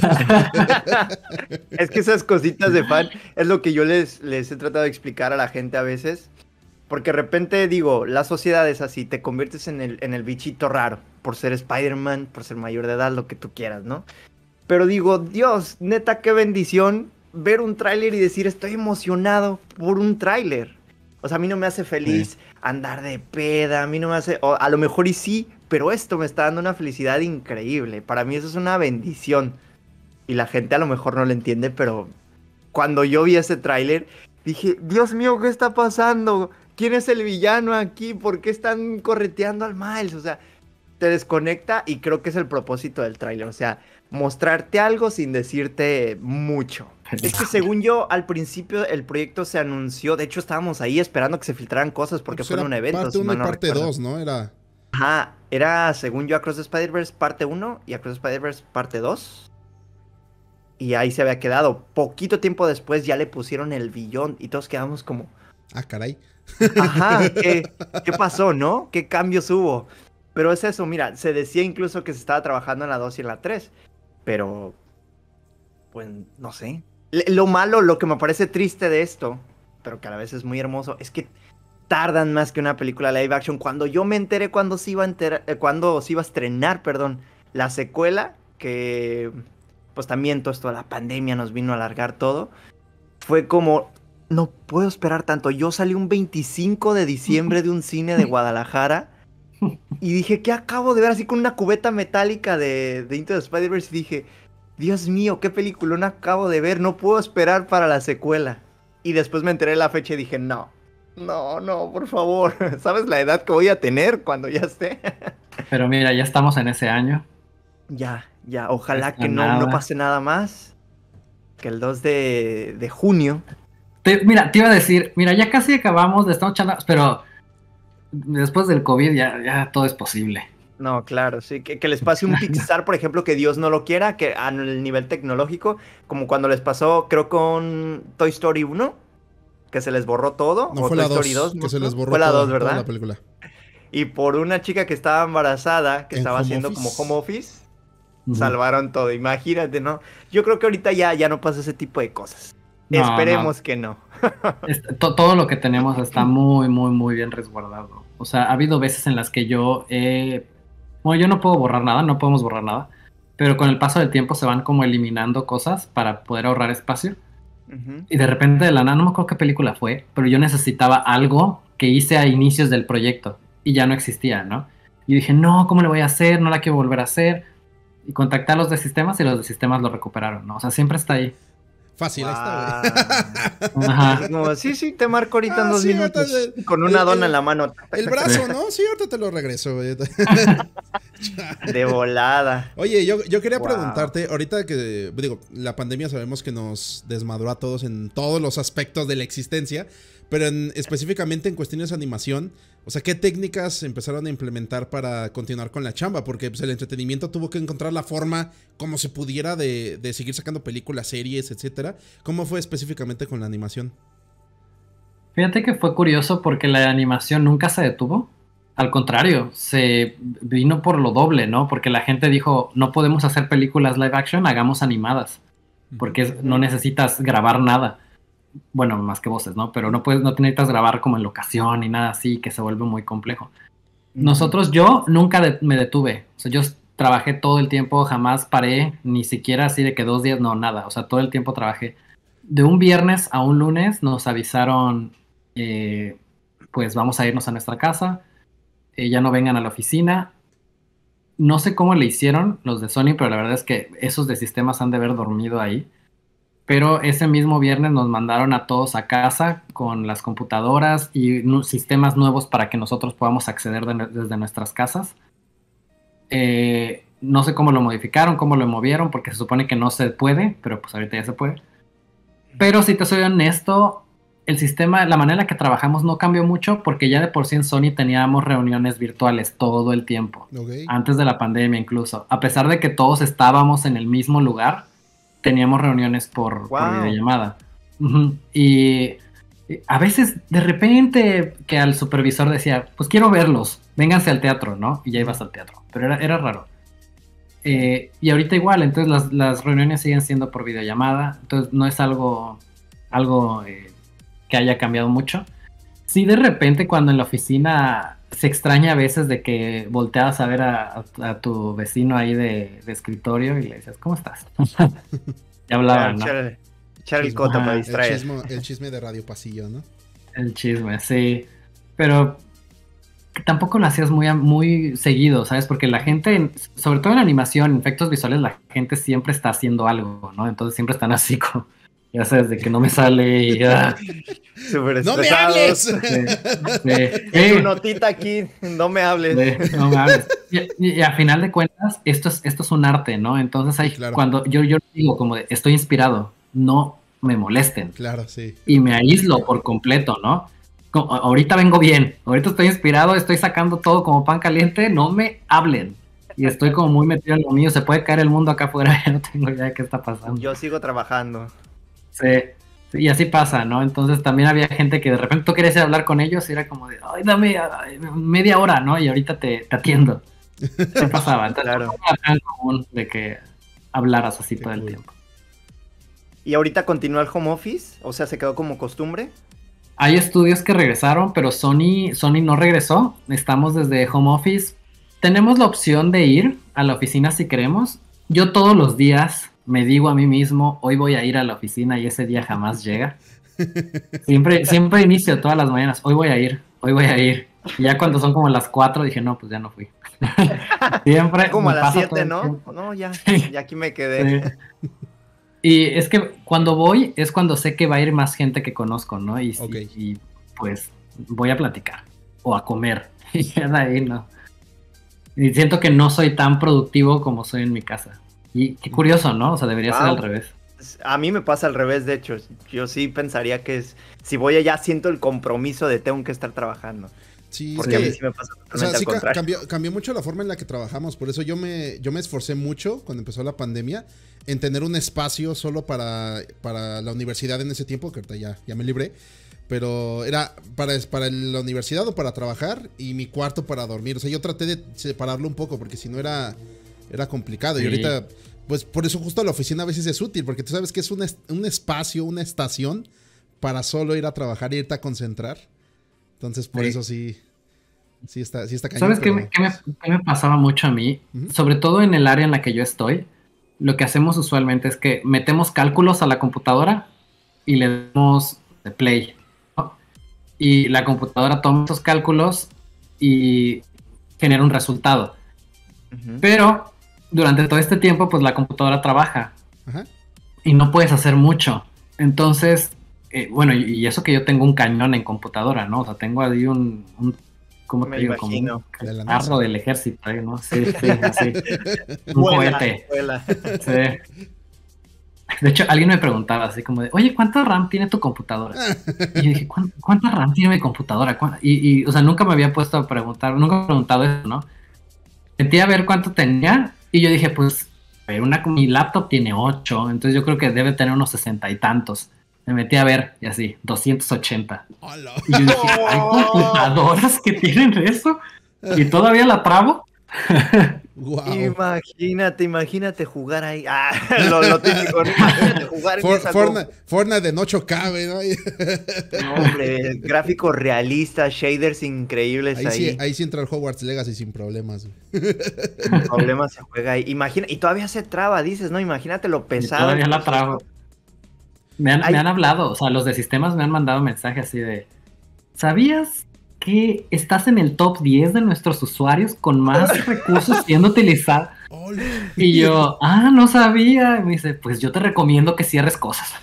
Es que esas cositas de fan es lo que yo les, les he tratado de explicar a la gente a veces. Porque de repente digo, la sociedad es así, te conviertes en el, en el bichito raro. Por ser Spider-Man, por ser mayor de edad, lo que tú quieras, ¿no? Pero digo, Dios, neta, qué bendición ver un tráiler y decir, estoy emocionado por un tráiler. O sea, a mí no me hace feliz sí. andar de peda, a mí no me hace... O a lo mejor y sí, pero esto me está dando una felicidad increíble. Para mí eso es una bendición. Y la gente a lo mejor no lo entiende, pero cuando yo vi ese tráiler, dije, Dios mío, ¿qué está pasando? ¿Quién es el villano aquí? ¿Por qué están correteando al Miles? O sea, te desconecta y creo que es el propósito del tráiler. O sea, mostrarte algo sin decirte mucho. Es que según yo, al principio el proyecto se anunció. De hecho, estábamos ahí esperando que se filtraran cosas porque pues fue un evento. Parte uno y parte dos, ¿no? Era... Ajá, era según yo Across the Spider-Verse parte uno y Across the Spider-Verse parte dos. Y ahí se había quedado. Poquito tiempo después ya le pusieron el billón y todos quedamos como... Ah, caray. Ajá, ¿qué, ¿qué pasó, no? ¿Qué cambios hubo? Pero es eso, mira, se decía incluso que se estaba trabajando en la dos y en la tres. Pero, pues, no sé. Lo malo, lo que me parece triste de esto, pero que a la vez es muy hermoso, es que tardan más que una película live action. Cuando yo me enteré cuando se iba a, enter- eh, cuando se iba a estrenar, perdón, la secuela, que pues también todo esto de la pandemia nos vino a alargar todo, fue como, no puedo esperar tanto. Yo salí un veinticinco de diciembre de un cine de Guadalajara y dije, ¿qué acabo de ver? Así con una cubeta metálica de, de Into the Spider-Verse y dije, Dios mío, qué peliculón acabo de ver, no puedo esperar para la secuela. Y después me enteré de la fecha y dije, no, no, no, por favor. ¿Sabes la edad que voy a tener cuando ya esté? Pero mira, ya estamos en ese año. Ya, ya, ojalá Está que no, nada. no pase nada más. Que el dos de, de junio. Te- mira, te iba a decir, mira, ya casi acabamos de estar echando, pero después del COVID ya, ya todo es posible. No, claro, sí, que, que les pase un Pixar, por ejemplo, que Dios no lo quiera, que a el nivel tecnológico, como cuando les pasó, creo, con Toy Story uno, que se les borró todo, No o fue Toy la dos, Story dos, que ¿no? se les borró Fue la toda- dos, toda ¿verdad? la película. Y por una chica que estaba embarazada, que ¿En estaba home haciendo office? como home office, Ujú. salvaron todo, imagínate, ¿no? Yo creo que ahorita ya, ya no pasa ese tipo de cosas. No, Esperemos no. que no. Es- to- todo lo que tenemos está muy, muy, muy bien resguardado. O sea, ha habido veces en las que yo he... Bueno, yo no puedo borrar nada, no podemos borrar nada, pero con el paso del tiempo se van como eliminando cosas para poder ahorrar espacio. Ujú. Y de repente de la nada, no me acuerdo qué película fue, pero yo necesitaba algo que hice a inicios del proyecto y ya no existía, ¿no? Y dije, no, ¿cómo le voy a hacer? No la quiero volver a hacer. Y contacté a los de sistemas y los de sistemas lo recuperaron, ¿no? O sea, siempre está ahí. Fácil, ahí está, güey. Ajá. Así como, sí, sí, te marco ahorita en Ah, dos sí, minutos. ahorita el- Con una el- dona el- en la mano. El brazo, ¿no? Sí, ahorita te lo regreso, güey. De volada. Oye, yo, yo quería Wow. preguntarte, ahorita que, digo, la pandemia sabemos que nos desmadró a todos en todos los aspectos de la existencia, pero en- específicamente en cuestiones de animación, o sea, ¿qué técnicas empezaron a implementar para continuar con la chamba? Porque pues, el entretenimiento tuvo que encontrar la forma como se pudiera de, de seguir sacando películas, series, etcétera. ¿Cómo fue específicamente con la animación? Fíjate que fue curioso porque la animación nunca se detuvo. Al contrario, se vino por lo doble, ¿no? Porque la gente dijo, no podemos hacer películas live action, hagamos animadas. Porque es- no necesitas grabar nada. Bueno, más que voces, ¿no? Pero no puedes, no necesitas grabar como en locación ni nada así, que se vuelve muy complejo. Nosotros, yo nunca de- me detuve. O sea, yo s- trabajé todo el tiempo, jamás paré, ni siquiera así de que dos días, no, nada. O sea, todo el tiempo trabajé. De un viernes a un lunes nos avisaron, eh, pues vamos a irnos a nuestra casa, eh, ya no vengan a la oficina. No sé cómo le hicieron los de Sony, pero la verdad es que esos de sistemas han de haber dormido ahí. Pero ese mismo viernes nos mandaron a todos a casa con las computadoras y nu- sistemas nuevos para que nosotros podamos acceder de- desde nuestras casas. Eh, no sé cómo lo modificaron, cómo lo movieron, porque se supone que no se puede, pero pues ahorita ya se puede. Pero si te soy honesto, el sistema, la manera en la que trabajamos no cambió mucho porque ya de por sí en Sony teníamos reuniones virtuales todo el tiempo. Ok. Antes de la pandemia incluso. A pesar de que todos estábamos en el mismo lugar, teníamos reuniones por, por Wow. videollamada. Ujú. Y y a veces, de repente, que al supervisor decía, pues quiero verlos, vénganse al teatro, ¿no? Y ya ibas al teatro. Pero era, era raro. Eh, y ahorita igual, entonces las, las reuniones siguen siendo por videollamada. Entonces no es algo, algo eh, que haya cambiado mucho. Sí, de repente cuando en la oficina se extraña a veces de que volteabas a ver a, a- a tu vecino ahí de, de escritorio y le dices, ¿cómo estás? Ya hablaban, ¿no? Echar, echar el Chisme. coto Ajá, para el El distraer. chisme, el chisme de Radio Pasillo, ¿no? El chisme, sí. Pero tampoco lo hacías muy, a- muy seguido, ¿sabes? Porque la gente, sobre todo en animación, en efectos visuales, la gente siempre está haciendo algo, ¿no? Entonces siempre están así como, ya sabes, de que no me sale y... ah, Súper ¡No me estresados. hables! sí, sí. Y tu Sí. notita aquí, no me hables. De- no me hables. Y, y- y a final de cuentas, esto es, esto es un arte, ¿no? Entonces hay, Sí, claro. cuando yo, yo digo como de, estoy inspirado, no me molesten. Claro, sí. Y me aíslo por completo, ¿no? Como, ahorita vengo bien, ahorita estoy inspirado, estoy sacando todo como pan caliente, no me hablen. Y estoy como muy metido en lo mío, se puede caer el mundo acá afuera, ya no tengo idea de qué está pasando. Yo sigo trabajando. Sí, sí, y así pasa, ¿no? Entonces también había gente que de repente tú querías ir a hablar con ellos y era como de, ay, dame ay, media hora, ¿no? Y ahorita te, te atiendo. ¿Qué pasaba? Entonces Claro. no era tan común de que hablaras así Qué todo el cool. tiempo. ¿Y ahorita continúa el home office? O sea, ¿se quedó como costumbre? Hay estudios que regresaron, pero Sony, Sony no regresó. Estamos desde home office. Tenemos la opción de ir a la oficina si queremos. Yo todos los días me digo a mí mismo, hoy voy a ir a la oficina y ese día jamás llega. Siempre, siempre inicio todas las mañanas, hoy voy a ir, hoy voy a ir. Y ya cuando son como las cuatro dije, no, pues ya no fui. Siempre como a las siete, ¿no? Tiempo. No, ya, ya aquí me quedé. Sí. Y es que cuando voy es cuando sé que va a ir más gente que conozco, ¿no? Y, okay. y, y pues voy a platicar o a comer. Y ya de ahí, ¿no? Y siento que no soy tan productivo como soy en mi casa. Y qué curioso, ¿no? O sea, debería wow. ser al revés. A mí me pasa al revés, de hecho. Yo sí pensaría que es, si voy allá siento el compromiso de tengo que estar trabajando. Sí, porque sí. a mí sí me pasa totalmente o sea, sí al contrario. Cambió, cambió mucho la forma en la que trabajamos. Por eso yo me, yo me esforcé mucho cuando empezó la pandemia en tener un espacio solo para, para la universidad en ese tiempo, que ahorita ya, ya me libré. Pero era para, para la universidad o para trabajar y mi cuarto para dormir. O sea, yo traté de separarlo un poco porque si no era, era complicado. Sí. Y ahorita, pues por eso justo la oficina a veces es útil, porque tú sabes que es un, un espacio, una estación para solo ir a trabajar y irte a concentrar. Entonces, por sí. eso sí, sí está, sí está cañón. ¿Sabes pero... qué, me, qué, me, qué me pasaba mucho a mí? Uh-huh. Sobre todo en el área en la que yo estoy, lo que hacemos usualmente es que metemos cálculos a la computadora y le damos de play. Y la computadora toma esos cálculos y genera un resultado. Uh-huh. Pero durante todo este tiempo, pues la computadora trabaja. Uh-huh. Y no puedes hacer mucho. Entonces, eh, bueno, y, y eso que yo tengo un cañón en computadora, ¿no? O sea, tengo ahí un, un ¿cómo te digo? Como un carro del ejército, ¿eh? ¿No? Sí, sí, sí. Un vuela, cohete. Vuela. Sí. De hecho, alguien me preguntaba así como de, oye, ¿cuánta RAM tiene tu computadora? Y yo dije, ¿cuánta RAM tiene mi computadora? Y, y, o sea, nunca me había puesto a preguntar, nunca me he preguntado eso, ¿no? Metí a ver cuánto tenía y yo dije, pues, a ver, una, mi laptop tiene ocho, entonces yo creo que debe tener unos sesenta y tantos. Me metí a ver y así, doscientos ochenta. Hola. Y yo dije, ¿hay computadoras que tienen eso? ¿Y todavía la trabo? Wow. Imagínate, imagínate jugar ahí. Ah, lo, lo típico, ¿no? Imagínate jugar For, en esa Fortnite, Fortnite de no ocho K, ¿no? No, hombre, gráficos realistas, shaders increíbles ahí. Ahí sí, ahí sí entra el Hogwarts Legacy sin problemas. Sin problemas se juega ahí. Imagina, y todavía se traba, dices, ¿no? Imagínate lo pesado. Y todavía la trabo. Me han, me han hablado, o sea, los de sistemas me han mandado mensajes así de, ¿sabías que estás en el top diez de nuestros usuarios con más recursos siendo utilizados? Y yo, ah, no sabía. Y me dice, pues yo te recomiendo que cierres cosas.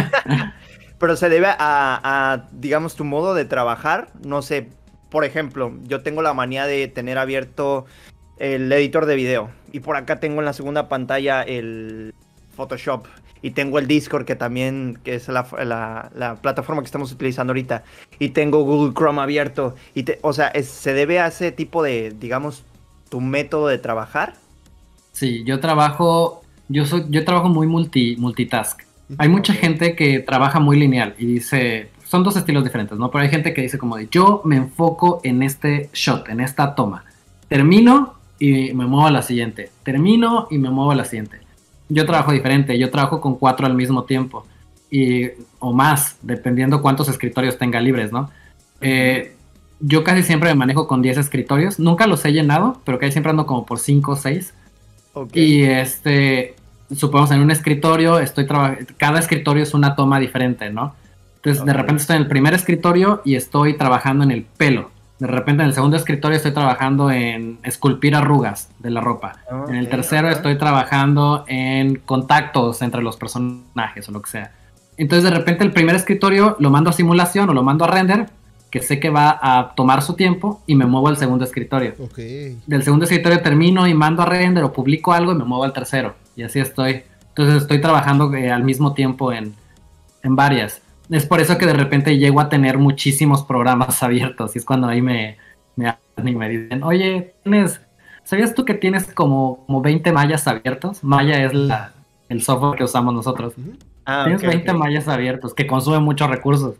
Pero se debe a, a, digamos, tu modo de trabajar. No sé, por ejemplo, yo tengo la manía de tener abierto el editor de video. Y por acá tengo en la segunda pantalla el Photoshop. Y tengo el Discord, que también que es la, la, la plataforma que estamos utilizando ahorita. Y tengo Google Chrome abierto. Y te, o sea, es, ¿se debe a ese tipo de, digamos, tu método de trabajar? Sí, yo trabajo, yo soy, yo trabajo muy multi, multitask. Hay mucha okay. gente que trabaja muy lineal y dice, son dos estilos diferentes, ¿no? Pero hay gente que dice como de, yo me enfoco en este shot, en esta toma. Termino y me muevo a la siguiente. Termino y me muevo a la siguiente. Yo trabajo diferente, yo trabajo con cuatro al mismo tiempo, y, o más, dependiendo cuántos escritorios tenga libres, ¿no? Eh, yo casi siempre me manejo con diez escritorios, nunca los he llenado, pero casi siempre ando como por cinco o seis. Okay. Y este, supongamos en un escritorio, estoy trabajando, cada escritorio es una toma diferente, ¿no? Entonces okay. de repente estoy en el primer escritorio y estoy trabajando en el pelo. De repente en el segundo escritorio estoy trabajando en esculpir arrugas de la ropa. Okay, en el tercero okay. estoy trabajando en contactos entre los personajes o lo que sea. Entonces de repente el primer escritorio lo mando a simulación o lo mando a render, que sé que va a tomar su tiempo, y me muevo al segundo escritorio. Okay. Del segundo escritorio termino y mando a render o publico algo y me muevo al tercero. Y así estoy. Entonces estoy trabajando eh, al mismo tiempo en, en varias. Es por eso que de repente llego a tener muchísimos programas abiertos. Y es cuando ahí me, me, me dicen, oye, ¿tienes, ¿sabías tú que tienes como, como veinte mallas abiertos? Maya es la, el software que usamos nosotros. Ah, tienes okay, veinte okay. mallas abiertos que consumen muchos recursos.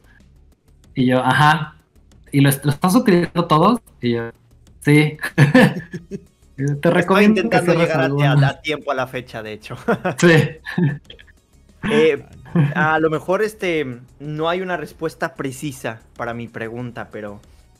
Y yo, ajá. ¿Y lo, lo estás utilizando todos? Y yo, sí. Te recomiendo. Estoy intentando llegar a, a tiempo a la fecha, de hecho. Sí. eh, A lo mejor este no hay una respuesta precisa para mi pregunta, pero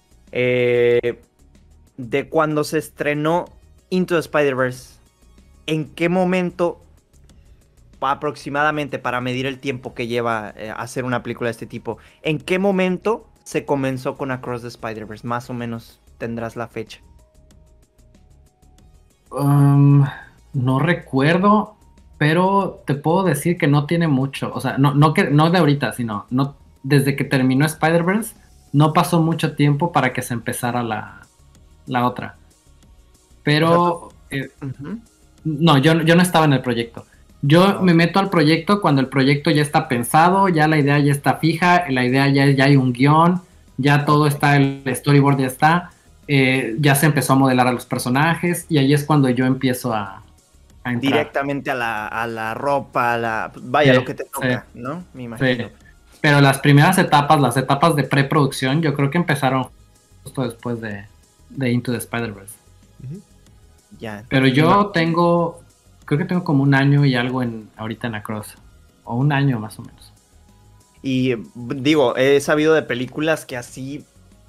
eh, de cuando se estrenó Into the Spider-Verse, ¿en qué momento aproximadamente para medir el tiempo que lleva eh, hacer una película de este tipo, ¿en qué momento se comenzó con Across the Spider-Verse? Más o menos tendrás la fecha. Um, no recuerdo, pero te puedo decir que no tiene mucho. O sea, no, no, que, no de ahorita, sino no, desde que terminó Spider-Verse, no pasó mucho tiempo para que se empezara la, la otra. Pero... Eh, uh-huh. No, yo, yo no estaba en el proyecto. Yo no. me meto al proyecto cuando el proyecto ya está pensado, ya la idea ya está fija, la idea ya, ya hay un guión, ya todo está, el storyboard ya está, eh, ya se empezó a modelar a los personajes y ahí es cuando yo empiezo a, a entrar. Directamente a la, a la ropa, a la, vaya, sí, lo que te toca, sí. ¿no? Me imagino. Sí. Pero las primeras etapas, las etapas de preproducción, yo creo que empezaron justo después de, de Into the Spider-Verse. Uh-huh. Ya. Pero yo tengo, creo que tengo como un año y algo en ahorita en Across, o un año más o menos. Y digo, he sabido de películas que así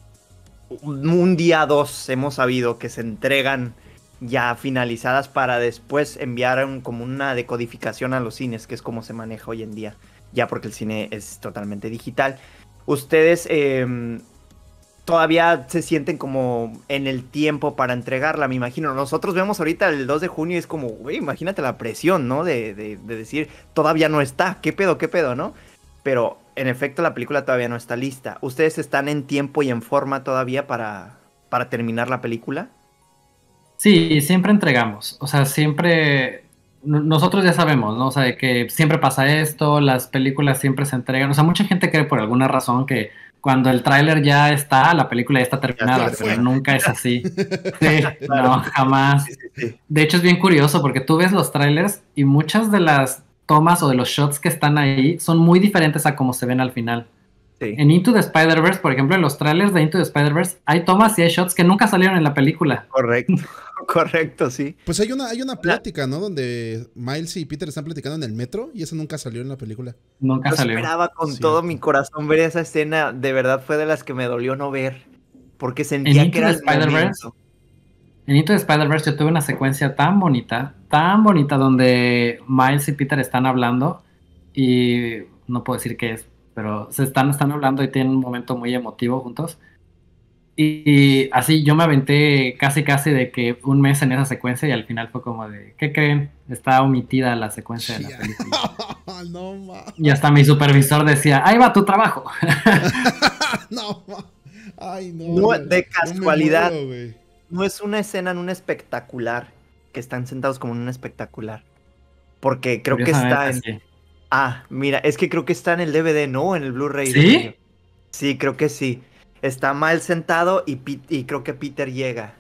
un día, dos hemos sabido que se entregan ya finalizadas para después enviar un, como una decodificación a los cines, que es como se maneja hoy en día, ya porque el cine es totalmente digital. Ustedes eh, todavía se sienten como en el tiempo para entregarla, me imagino. Nosotros vemos ahorita el dos de junio y es como, güey, imagínate la presión, ¿no? De, de, de decir, todavía no está, ¿qué pedo, qué pedo, no? Pero en efecto la película todavía no está lista. ¿Ustedes están en tiempo y en forma todavía para, para terminar la película? Sí, siempre entregamos. O sea, siempre... Nosotros ya sabemos, ¿no? O sea, de que siempre pasa esto, las películas siempre se entregan. O sea, mucha gente cree por alguna razón que cuando el tráiler ya está, la película ya está terminada, ya pero nunca es así. Sí, claro. No, jamás. Sí, sí, sí. De hecho, es bien curioso porque tú ves los trailers y muchas de las tomas o de los shots que están ahí son muy diferentes a como se ven al final. Sí. En Into the Spider-Verse, por ejemplo, en los trailers de Into the Spider-Verse hay tomas y hay shots que nunca salieron en la película. Correcto, correcto, sí. Pues hay una, hay una plática, ¿no? Donde Miles y Peter están platicando en el metro y eso nunca salió en la película. Nunca Yo salió. esperaba con sí. todo mi corazón ver esa escena, de verdad fue de las que me dolió no ver, porque sentía en que era el Spider-Verse. En Into the Spider-Verse yo tuve una secuencia tan bonita, tan bonita, donde Miles y Peter están hablando y no puedo decir qué es, pero se están, están hablando y tienen un momento muy emotivo juntos. Y, y así yo me aventé casi casi de que un mes en esa secuencia y al final fue como de, ¿qué creen? Está omitida la secuencia de la película. No, ma. Y hasta mi supervisor decía, ahí va tu trabajo. No, ma. Ay, no. No, de casualidad. No, me muero, no es una escena en un espectacular, que están sentados como en un espectacular. Porque creo que está en... Sí. Ah, mira, es que creo que está en el D V D, ¿no? En el Blu-ray. ¿Sí? Sí, creo que sí. Está Miles sentado y, Pete, y creo que Peter llega.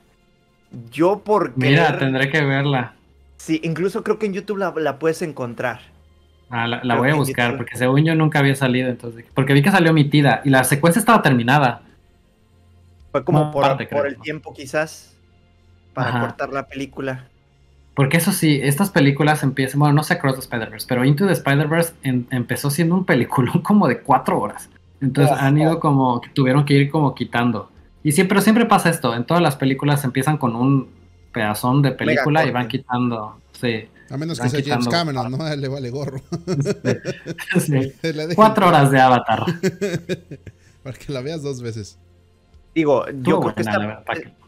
Yo por Mira, querer... tendré que verla. Sí, incluso creo que en YouTube la, la puedes encontrar. Ah, la, la voy a buscar, YouTube... porque según yo nunca había salido, entonces... Porque vi que salió omitida y la secuencia estaba terminada. Fue como por, parte, por el tiempo quizás, para Ajá. cortar la película. Porque eso sí, estas películas empiezan, bueno, no sé Across the Spider-Verse, pero Into the Spider-Verse en, empezó siendo un peliculón como de cuatro horas. Entonces oh, han ido como, tuvieron que ir como quitando. Y siempre, siempre pasa esto, en todas las películas empiezan con un pedazón de película y van quitando, sí. A menos que sea James Cameron, ¿no? Le vale gorro. Sí. Sí. Cuatro horas de Avatar. Para que la veas dos veces. Digo, yo Tú, creo que está... La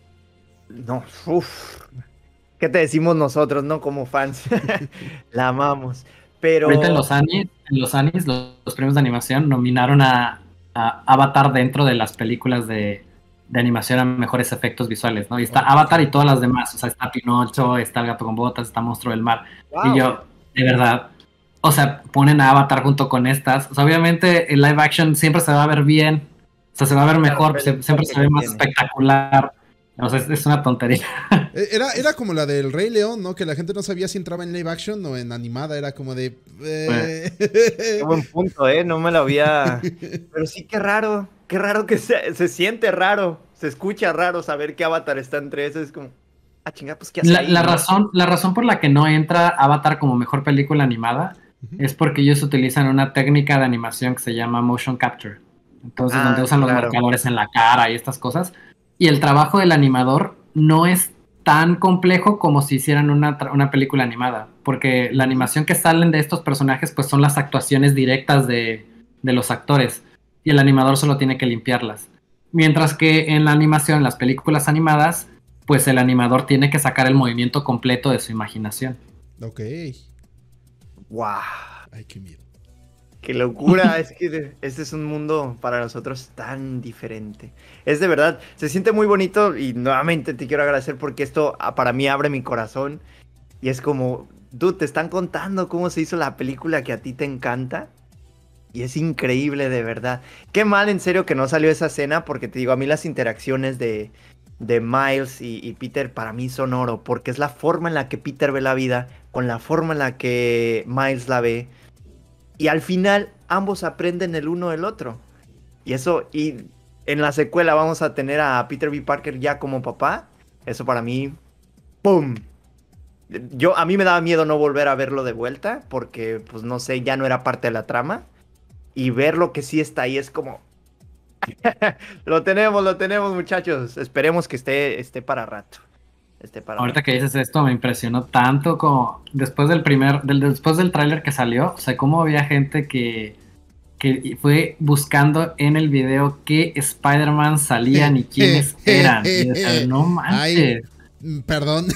no, uff. ¿Qué te decimos nosotros, no? Como fans. La amamos. Pero... Ahorita en los Annies, en los, Annies, los, los premios de animación nominaron a, a Avatar dentro de las películas de, de animación a mejores efectos visuales, ¿no? Y está Avatar y todas las demás. O sea, está Pinocho, está El Gato con Botas, está Monstruo del Mar. Wow. Y yo, de verdad... O sea, ponen a Avatar junto con estas. O sea, obviamente el live action siempre se va a ver bien. O sea, se va a ver mejor, claro, se, siempre se ve más tiene. espectacular. O sea, es, es una tontería. Era, era como la del Rey León, ¿no? Que la gente no sabía si entraba en live action o en animada. Era como de... Eh... Qué buen punto, ¿eh? No me lo había... Pero sí, qué raro. Qué raro que se, se siente raro. Se escucha raro saber que Avatar está entre esos. Es como... Ah, chinga, pues ¿qué hace la, ahí, la, ¿no? razón, la razón por la que no entra Avatar como mejor película animada uh-huh. es porque ellos utilizan una técnica de animación que se llama motion capture. Entonces, ah, donde usan claro. los marcadores en la cara y estas cosas. Y el trabajo del animador no es tan complejo como si hicieran una, una película animada, porque la animación que salen de estos personajes pues son las actuaciones directas de, de los actores, y el animador solo tiene que limpiarlas. Mientras que en la animación, en las películas animadas, pues el animador tiene que sacar el movimiento completo de su imaginación. Ok. ¡Wow! Ay, qué miedo. ¡Qué locura! Es que este es un mundo para nosotros tan diferente. Es de verdad, se siente muy bonito y nuevamente te quiero agradecer porque esto para mí abre mi corazón. Y es como, dude, te están contando cómo se hizo la película que a ti te encanta. Y es increíble, de verdad. Qué mal, en serio, que no salió esa escena porque te digo, a mí las interacciones de, de Miles y, y Peter para mí son oro. Porque es la forma en la que Peter ve la vida con la forma en la que Miles la ve. Y al final ambos aprenden el uno del otro. Y eso, y en la secuela vamos a tener a Peter B. Parker ya como papá. Eso para mí, ¡pum! Yo, a mí me daba miedo no volver a verlo de vuelta. Porque, pues no sé, ya no era parte de la trama. Y ver lo que sí está ahí es como... lo tenemos, lo tenemos, muchachos. Esperemos que esté, esté para rato. Esté para Ahorita rato. que dices esto me impresionó tanto como después del primer, del, después del tráiler que salió, o sea, cómo había gente que, que fue buscando en el video qué Spider-Man salían y quiénes eran. Y, o sea, no manches. Ay, perdón.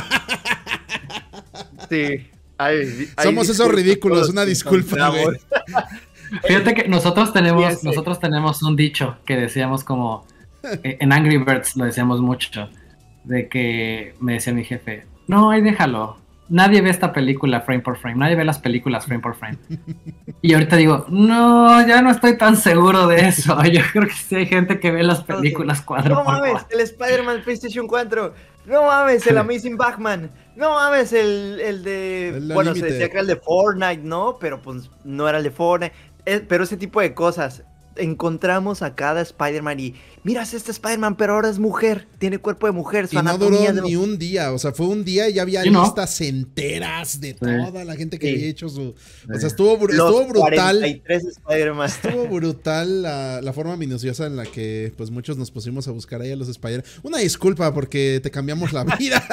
Sí. Ay, ay, Somos esos ridículos, una disculpa, güey. Fíjate que nosotros tenemos, Sí, nosotros tenemos un dicho que decíamos como, eh, en Angry Birds lo decíamos mucho, de que me decía mi jefe, no, ahí déjalo, nadie ve esta película frame por frame, nadie ve las películas frame por frame. Y ahorita digo, no, ya no estoy tan seguro de eso, yo creo que sí hay gente que ve las películas cuadro No por mames, cuadro. el Spider-Man PlayStation cuatro. No mames, el Amazing Batman. No mames, el, el de... El bueno, Unlimited. se decía que era el de Fortnite, ¿no? Pero pues no era el de Fortnite. Eh, pero ese tipo de cosas. Encontramos a cada Spider-Man y... miras este Spider-Man, pero ahora es mujer. Tiene cuerpo de mujer. Su Y no anatomía duró de... ni un día, o sea, fue un día y ya había Sí, ¿no? listas enteras de toda la gente que Sí. había hecho su... O sea, estuvo, br- Los estuvo brutal. cuarenta y tres Spider-Man. Estuvo brutal la, la forma minuciosa en la que pues muchos nos pusimos a buscar ahí a los Spider. Una disculpa porque te cambiamos la vida.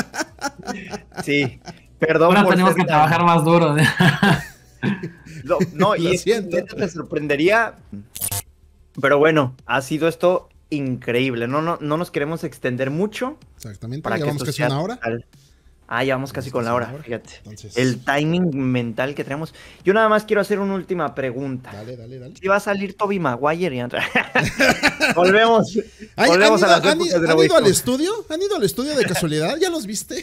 Sí. Perdón Ahora por tenemos ser que tan- trabajar más duro. No, no, Lo y es que siento. neta te sorprendería. Pero bueno, ha sido esto increíble. No, no, no nos queremos extender mucho. Exactamente, Para ya que vamos esto casi sea una hora. total. Ah, ya vamos casi Vamos con la casi hora, una hora. fíjate. Entonces, El timing mental que tenemos. Yo nada más quiero hacer una última pregunta. dale, dale, dale. Si va a salir Tobey Maguire y entra. Volvemos. Ay, Volvemos ¿han a ido, las han épocas ido- de han No ido al Way Home. estudio? ¿Han ido al estudio de casualidad? ¿Ya los viste?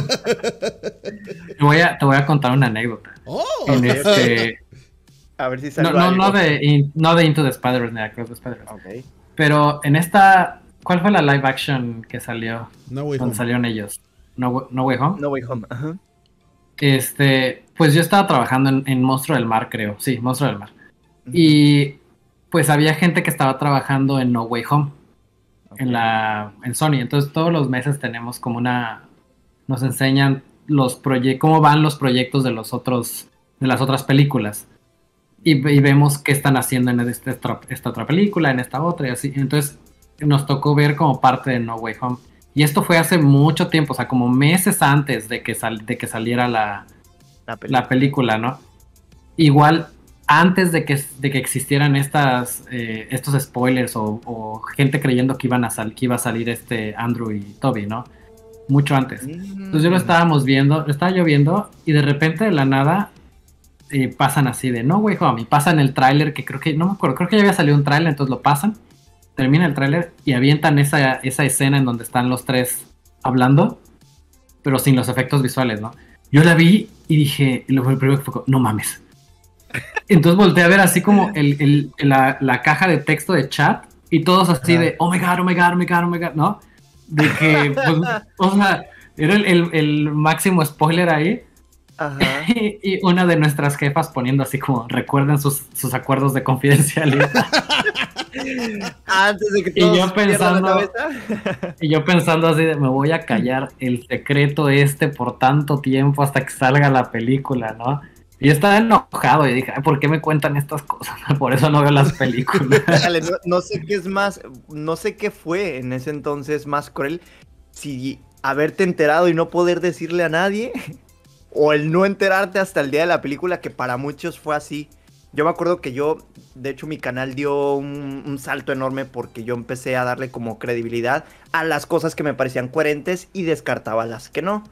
Te voy a, te voy a contar una anécdota. ¡Oh! En este, A ver si sale no, no, algo. no, de, in- no de Into the Spider-Verse ni de Across the Spider-Verse. Ok. Pero en esta, ¿cuál fue la live action que salió? No, güey. Donde salieron ellos. No, Wa- no Way Home. No Way Home. Ajá. Este, pues yo estaba trabajando en, en Monstruo del Mar, creo. Sí, Monstruo del Mar. Y pues había gente que estaba trabajando en No Way Home, Ok. en la en Sony. Entonces todos los meses tenemos como una, nos enseñan los proyectos, cómo van los proyectos de los otros, de las otras películas. Y, y vemos qué están haciendo en este- esta, esta otra película, en esta otra y así. Entonces nos tocó ver como parte de No Way Home. Y esto fue hace mucho tiempo, o sea, como meses antes de que, sal- de que saliera la, La película. la película, ¿no? Igual, antes de que, de que existieran estas, eh, estos spoilers o, o gente creyendo que, iban a sal- que iba a salir este Andrew y Toby, ¿no? Mucho antes. Entonces yo lo estábamos viendo, lo estaba yo viendo y de repente de la nada eh, pasan así de No Way Home y pasan el tráiler que creo que, no me acuerdo, creo que ya había salido un tráiler, entonces lo pasan, termina el tráiler y avientan esa, esa escena en donde están los tres hablando, pero sin los efectos visuales, ¿no? Yo la vi y dije, y lo fue el primero que fue, como, no mames. Entonces volteé a ver así como el, el, la, la caja de texto de chat y todos así Ajá. de, oh my god, oh my god, oh my god, oh my god, ¿no? De que, pues, o sea, era el, el, el máximo spoiler ahí. Ajá. Y, y una de nuestras jefas poniendo así como, recuerden sus, sus acuerdos de confidencialidad. Antes de que Y todos yo pierdan la pensando- cabeza. Y yo pensando así de, me voy a callar el secreto este por tanto tiempo hasta que salga la película, ¿no? Y yo estaba enojado y dije, "Ay, ¿por qué me cuentan estas cosas? Por eso no veo las películas. Dale, no, no sé qué es más, no sé qué fue en ese entonces más cruel, si haberte enterado y no poder decirle a nadie, o el no enterarte hasta el día de la película, que para muchos fue así. Yo me acuerdo que yo, de hecho mi canal dio un, un salto enorme porque yo empecé a darle como credibilidad a las cosas que me parecían coherentes y descartaba las que no.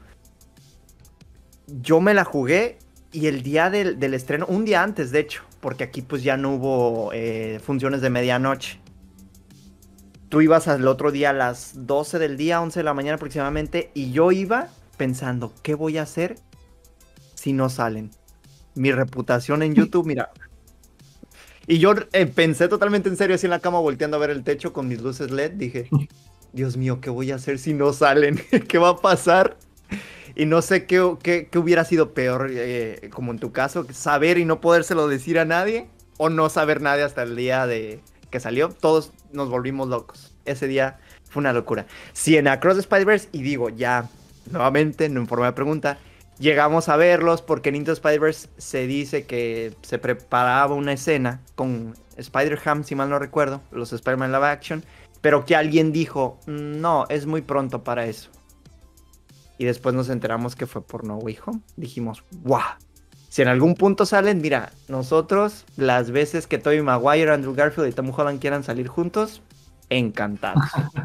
Yo me la jugué y el día del, del estreno, un día antes de hecho, porque aquí pues ya no hubo eh, funciones de medianoche. Tú ibas al otro día a las doce del día, once de la mañana aproximadamente, y yo iba pensando, ¿qué voy a hacer si no salen? Mi reputación en YouTube, mira. Y yo eh, pensé totalmente en serio, así en la cama, volteando a ver el techo con mis luces L E D. Dije, Dios mío, ¿qué voy a hacer si no salen? ¿Qué va a pasar? Y no sé qué, qué, qué hubiera sido peor, eh, como en tu caso, saber y no podérselo decir a nadie, o no saber nada hasta el día de que salió. Todos nos volvimos locos. Ese día fue una locura. Si en Across the Spider-Verse, y digo ya nuevamente, no en forma de pregunta, llegamos a verlos porque en Into the Spider-Verse se dice que se preparaba una escena con Spider-Ham, si mal no recuerdo, los Spider-Man Live Action, pero que alguien dijo, no, es muy pronto para eso. Y después nos enteramos que fue por No Way Home. Dijimos, ¡guau! Si en algún punto salen, mira, nosotros, las veces que Tobey Maguire, Andrew Garfield y Tom Holland quieran salir juntos, encantados.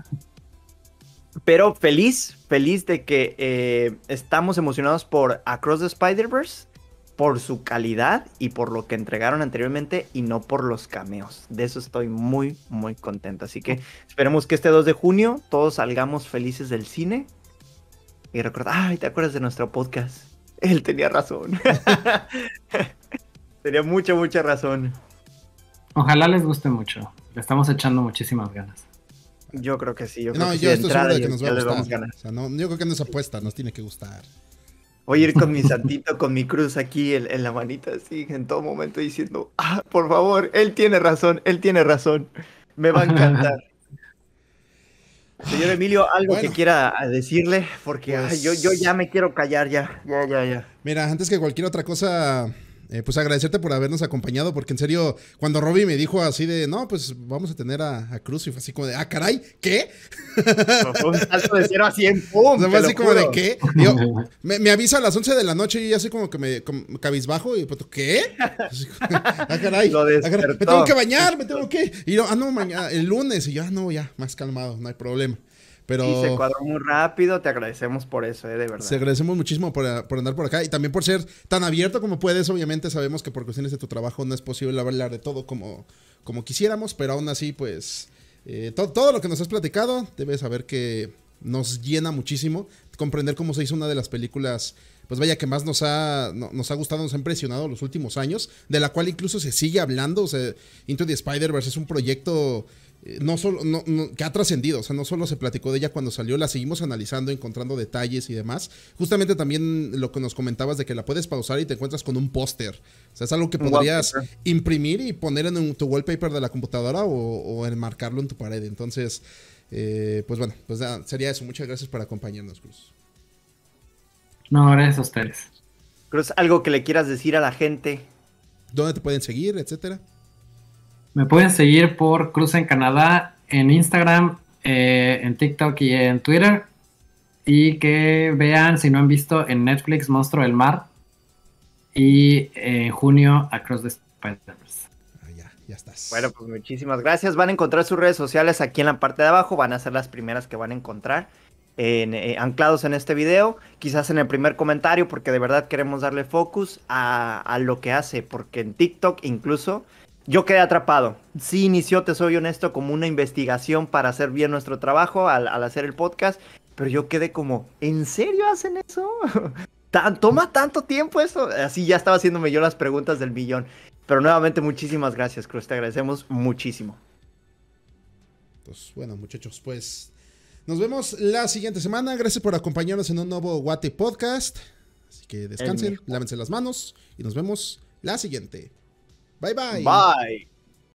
Pero feliz, feliz de que eh, estamos emocionados por Across the Spider-Verse, por su calidad y por lo que entregaron anteriormente y no por los cameos. De eso estoy muy, muy contento. Así que esperemos que este dos de junio todos salgamos felices del cine. Y recordar, ay, ¿te acuerdas de nuestro podcast? Él tenía razón. Tenía mucha, mucha razón. Ojalá les guste mucho. Le estamos echando muchísimas ganas. Yo creo que sí. Yo creo No, que yo sí, estoy seguro de que nos va a les vamos gustar. ganar. O sea, no, yo creo que no es apuesta, nos tiene que gustar. Voy a ir con mi santito, con mi cruz aquí en, en la manita, así, en todo momento diciendo, ah, por favor, él tiene razón, él tiene razón. Me va a encantar. Señor Emilio, algo Bueno, que quiera decirle, porque pues, ay, yo, yo ya me quiero callar, ya, ya, ya, ya. Mira, antes que cualquier otra cosa, eh, pues agradecerte por habernos acompañado, porque en serio, cuando Robbie me dijo así de, no, pues vamos a tener a, a Cruz, y fue así como de, ah, caray, ¿qué? Fue un salto de cero a cien, ¡pum! O sea, fue te así lo como juro. de, ¿qué? Y yo, me, me avisa a las once de la noche y yo así como que me como cabizbajo y pues, ¿qué? Así, ah, caray, Lo ah, caray, despertó. me tengo que bañar, me tengo que... Y yo, ah, no, mañana, el lunes, y yo, ah, no, ya, más calmado, no hay problema. Pero Sí, se cuadró muy rápido, te agradecemos por eso, eh, de verdad. se agradecemos muchísimo por, por andar por acá y también por ser tan abierto como puedes. Obviamente sabemos que por cuestiones de tu trabajo no es posible hablar de todo como, como quisiéramos, pero aún así, pues, eh, to, todo lo que nos has platicado, debes saber que nos llena muchísimo comprender cómo se hizo una de las películas, pues vaya, que más nos ha, no, nos ha gustado, nos ha impresionado los últimos años, de la cual incluso se sigue hablando. O sea, Into the Spider-Verse es un proyecto... No solo, no, no, que ha trascendido, o sea, no solo se platicó de ella cuando salió, la seguimos analizando, encontrando detalles y demás. Justamente también lo que nos comentabas de que la puedes pausar y te encuentras con un póster. O sea, es algo que Un podrías wallpaper. imprimir y poner en un, tu wallpaper de la computadora o, o enmarcarlo en tu pared. Entonces, eh, pues bueno, pues ya, sería eso. Muchas gracias por acompañarnos, Cruz. No, gracias a ustedes. Cruz, algo que le quieras decir a la gente. ¿Dónde te pueden seguir, etcétera? Me pueden seguir por Cruz en Canadá en Instagram, eh, en TikTok y en Twitter. Y que vean, si no han visto, en Netflix Monstruo del Mar. Y en junio Across the Spider-Verse. Ah, ya, ya estás. Bueno, pues muchísimas gracias. Van a encontrar sus redes sociales aquí en la parte de abajo. Van a ser las primeras que van a encontrar en, eh, anclados en este video. Quizás en el primer comentario, porque de verdad queremos darle focus a, a lo que hace. Porque en TikTok incluso yo quedé atrapado. Sí inició, te soy honesto, como una investigación para hacer bien nuestro trabajo al, al hacer el podcast. Pero yo quedé como, ¿en serio hacen eso? ¿Tan- ¿Toma tanto tiempo eso? Así ya estaba haciéndome yo las preguntas del millón. Pero nuevamente muchísimas gracias, Cruz. Te agradecemos muchísimo. Pues bueno, muchachos, pues nos vemos la siguiente semana. Gracias por acompañarnos en un nuevo Guate Podcast. Así que descansen, lávense las manos y nos vemos la siguiente. Bye bye. Bye.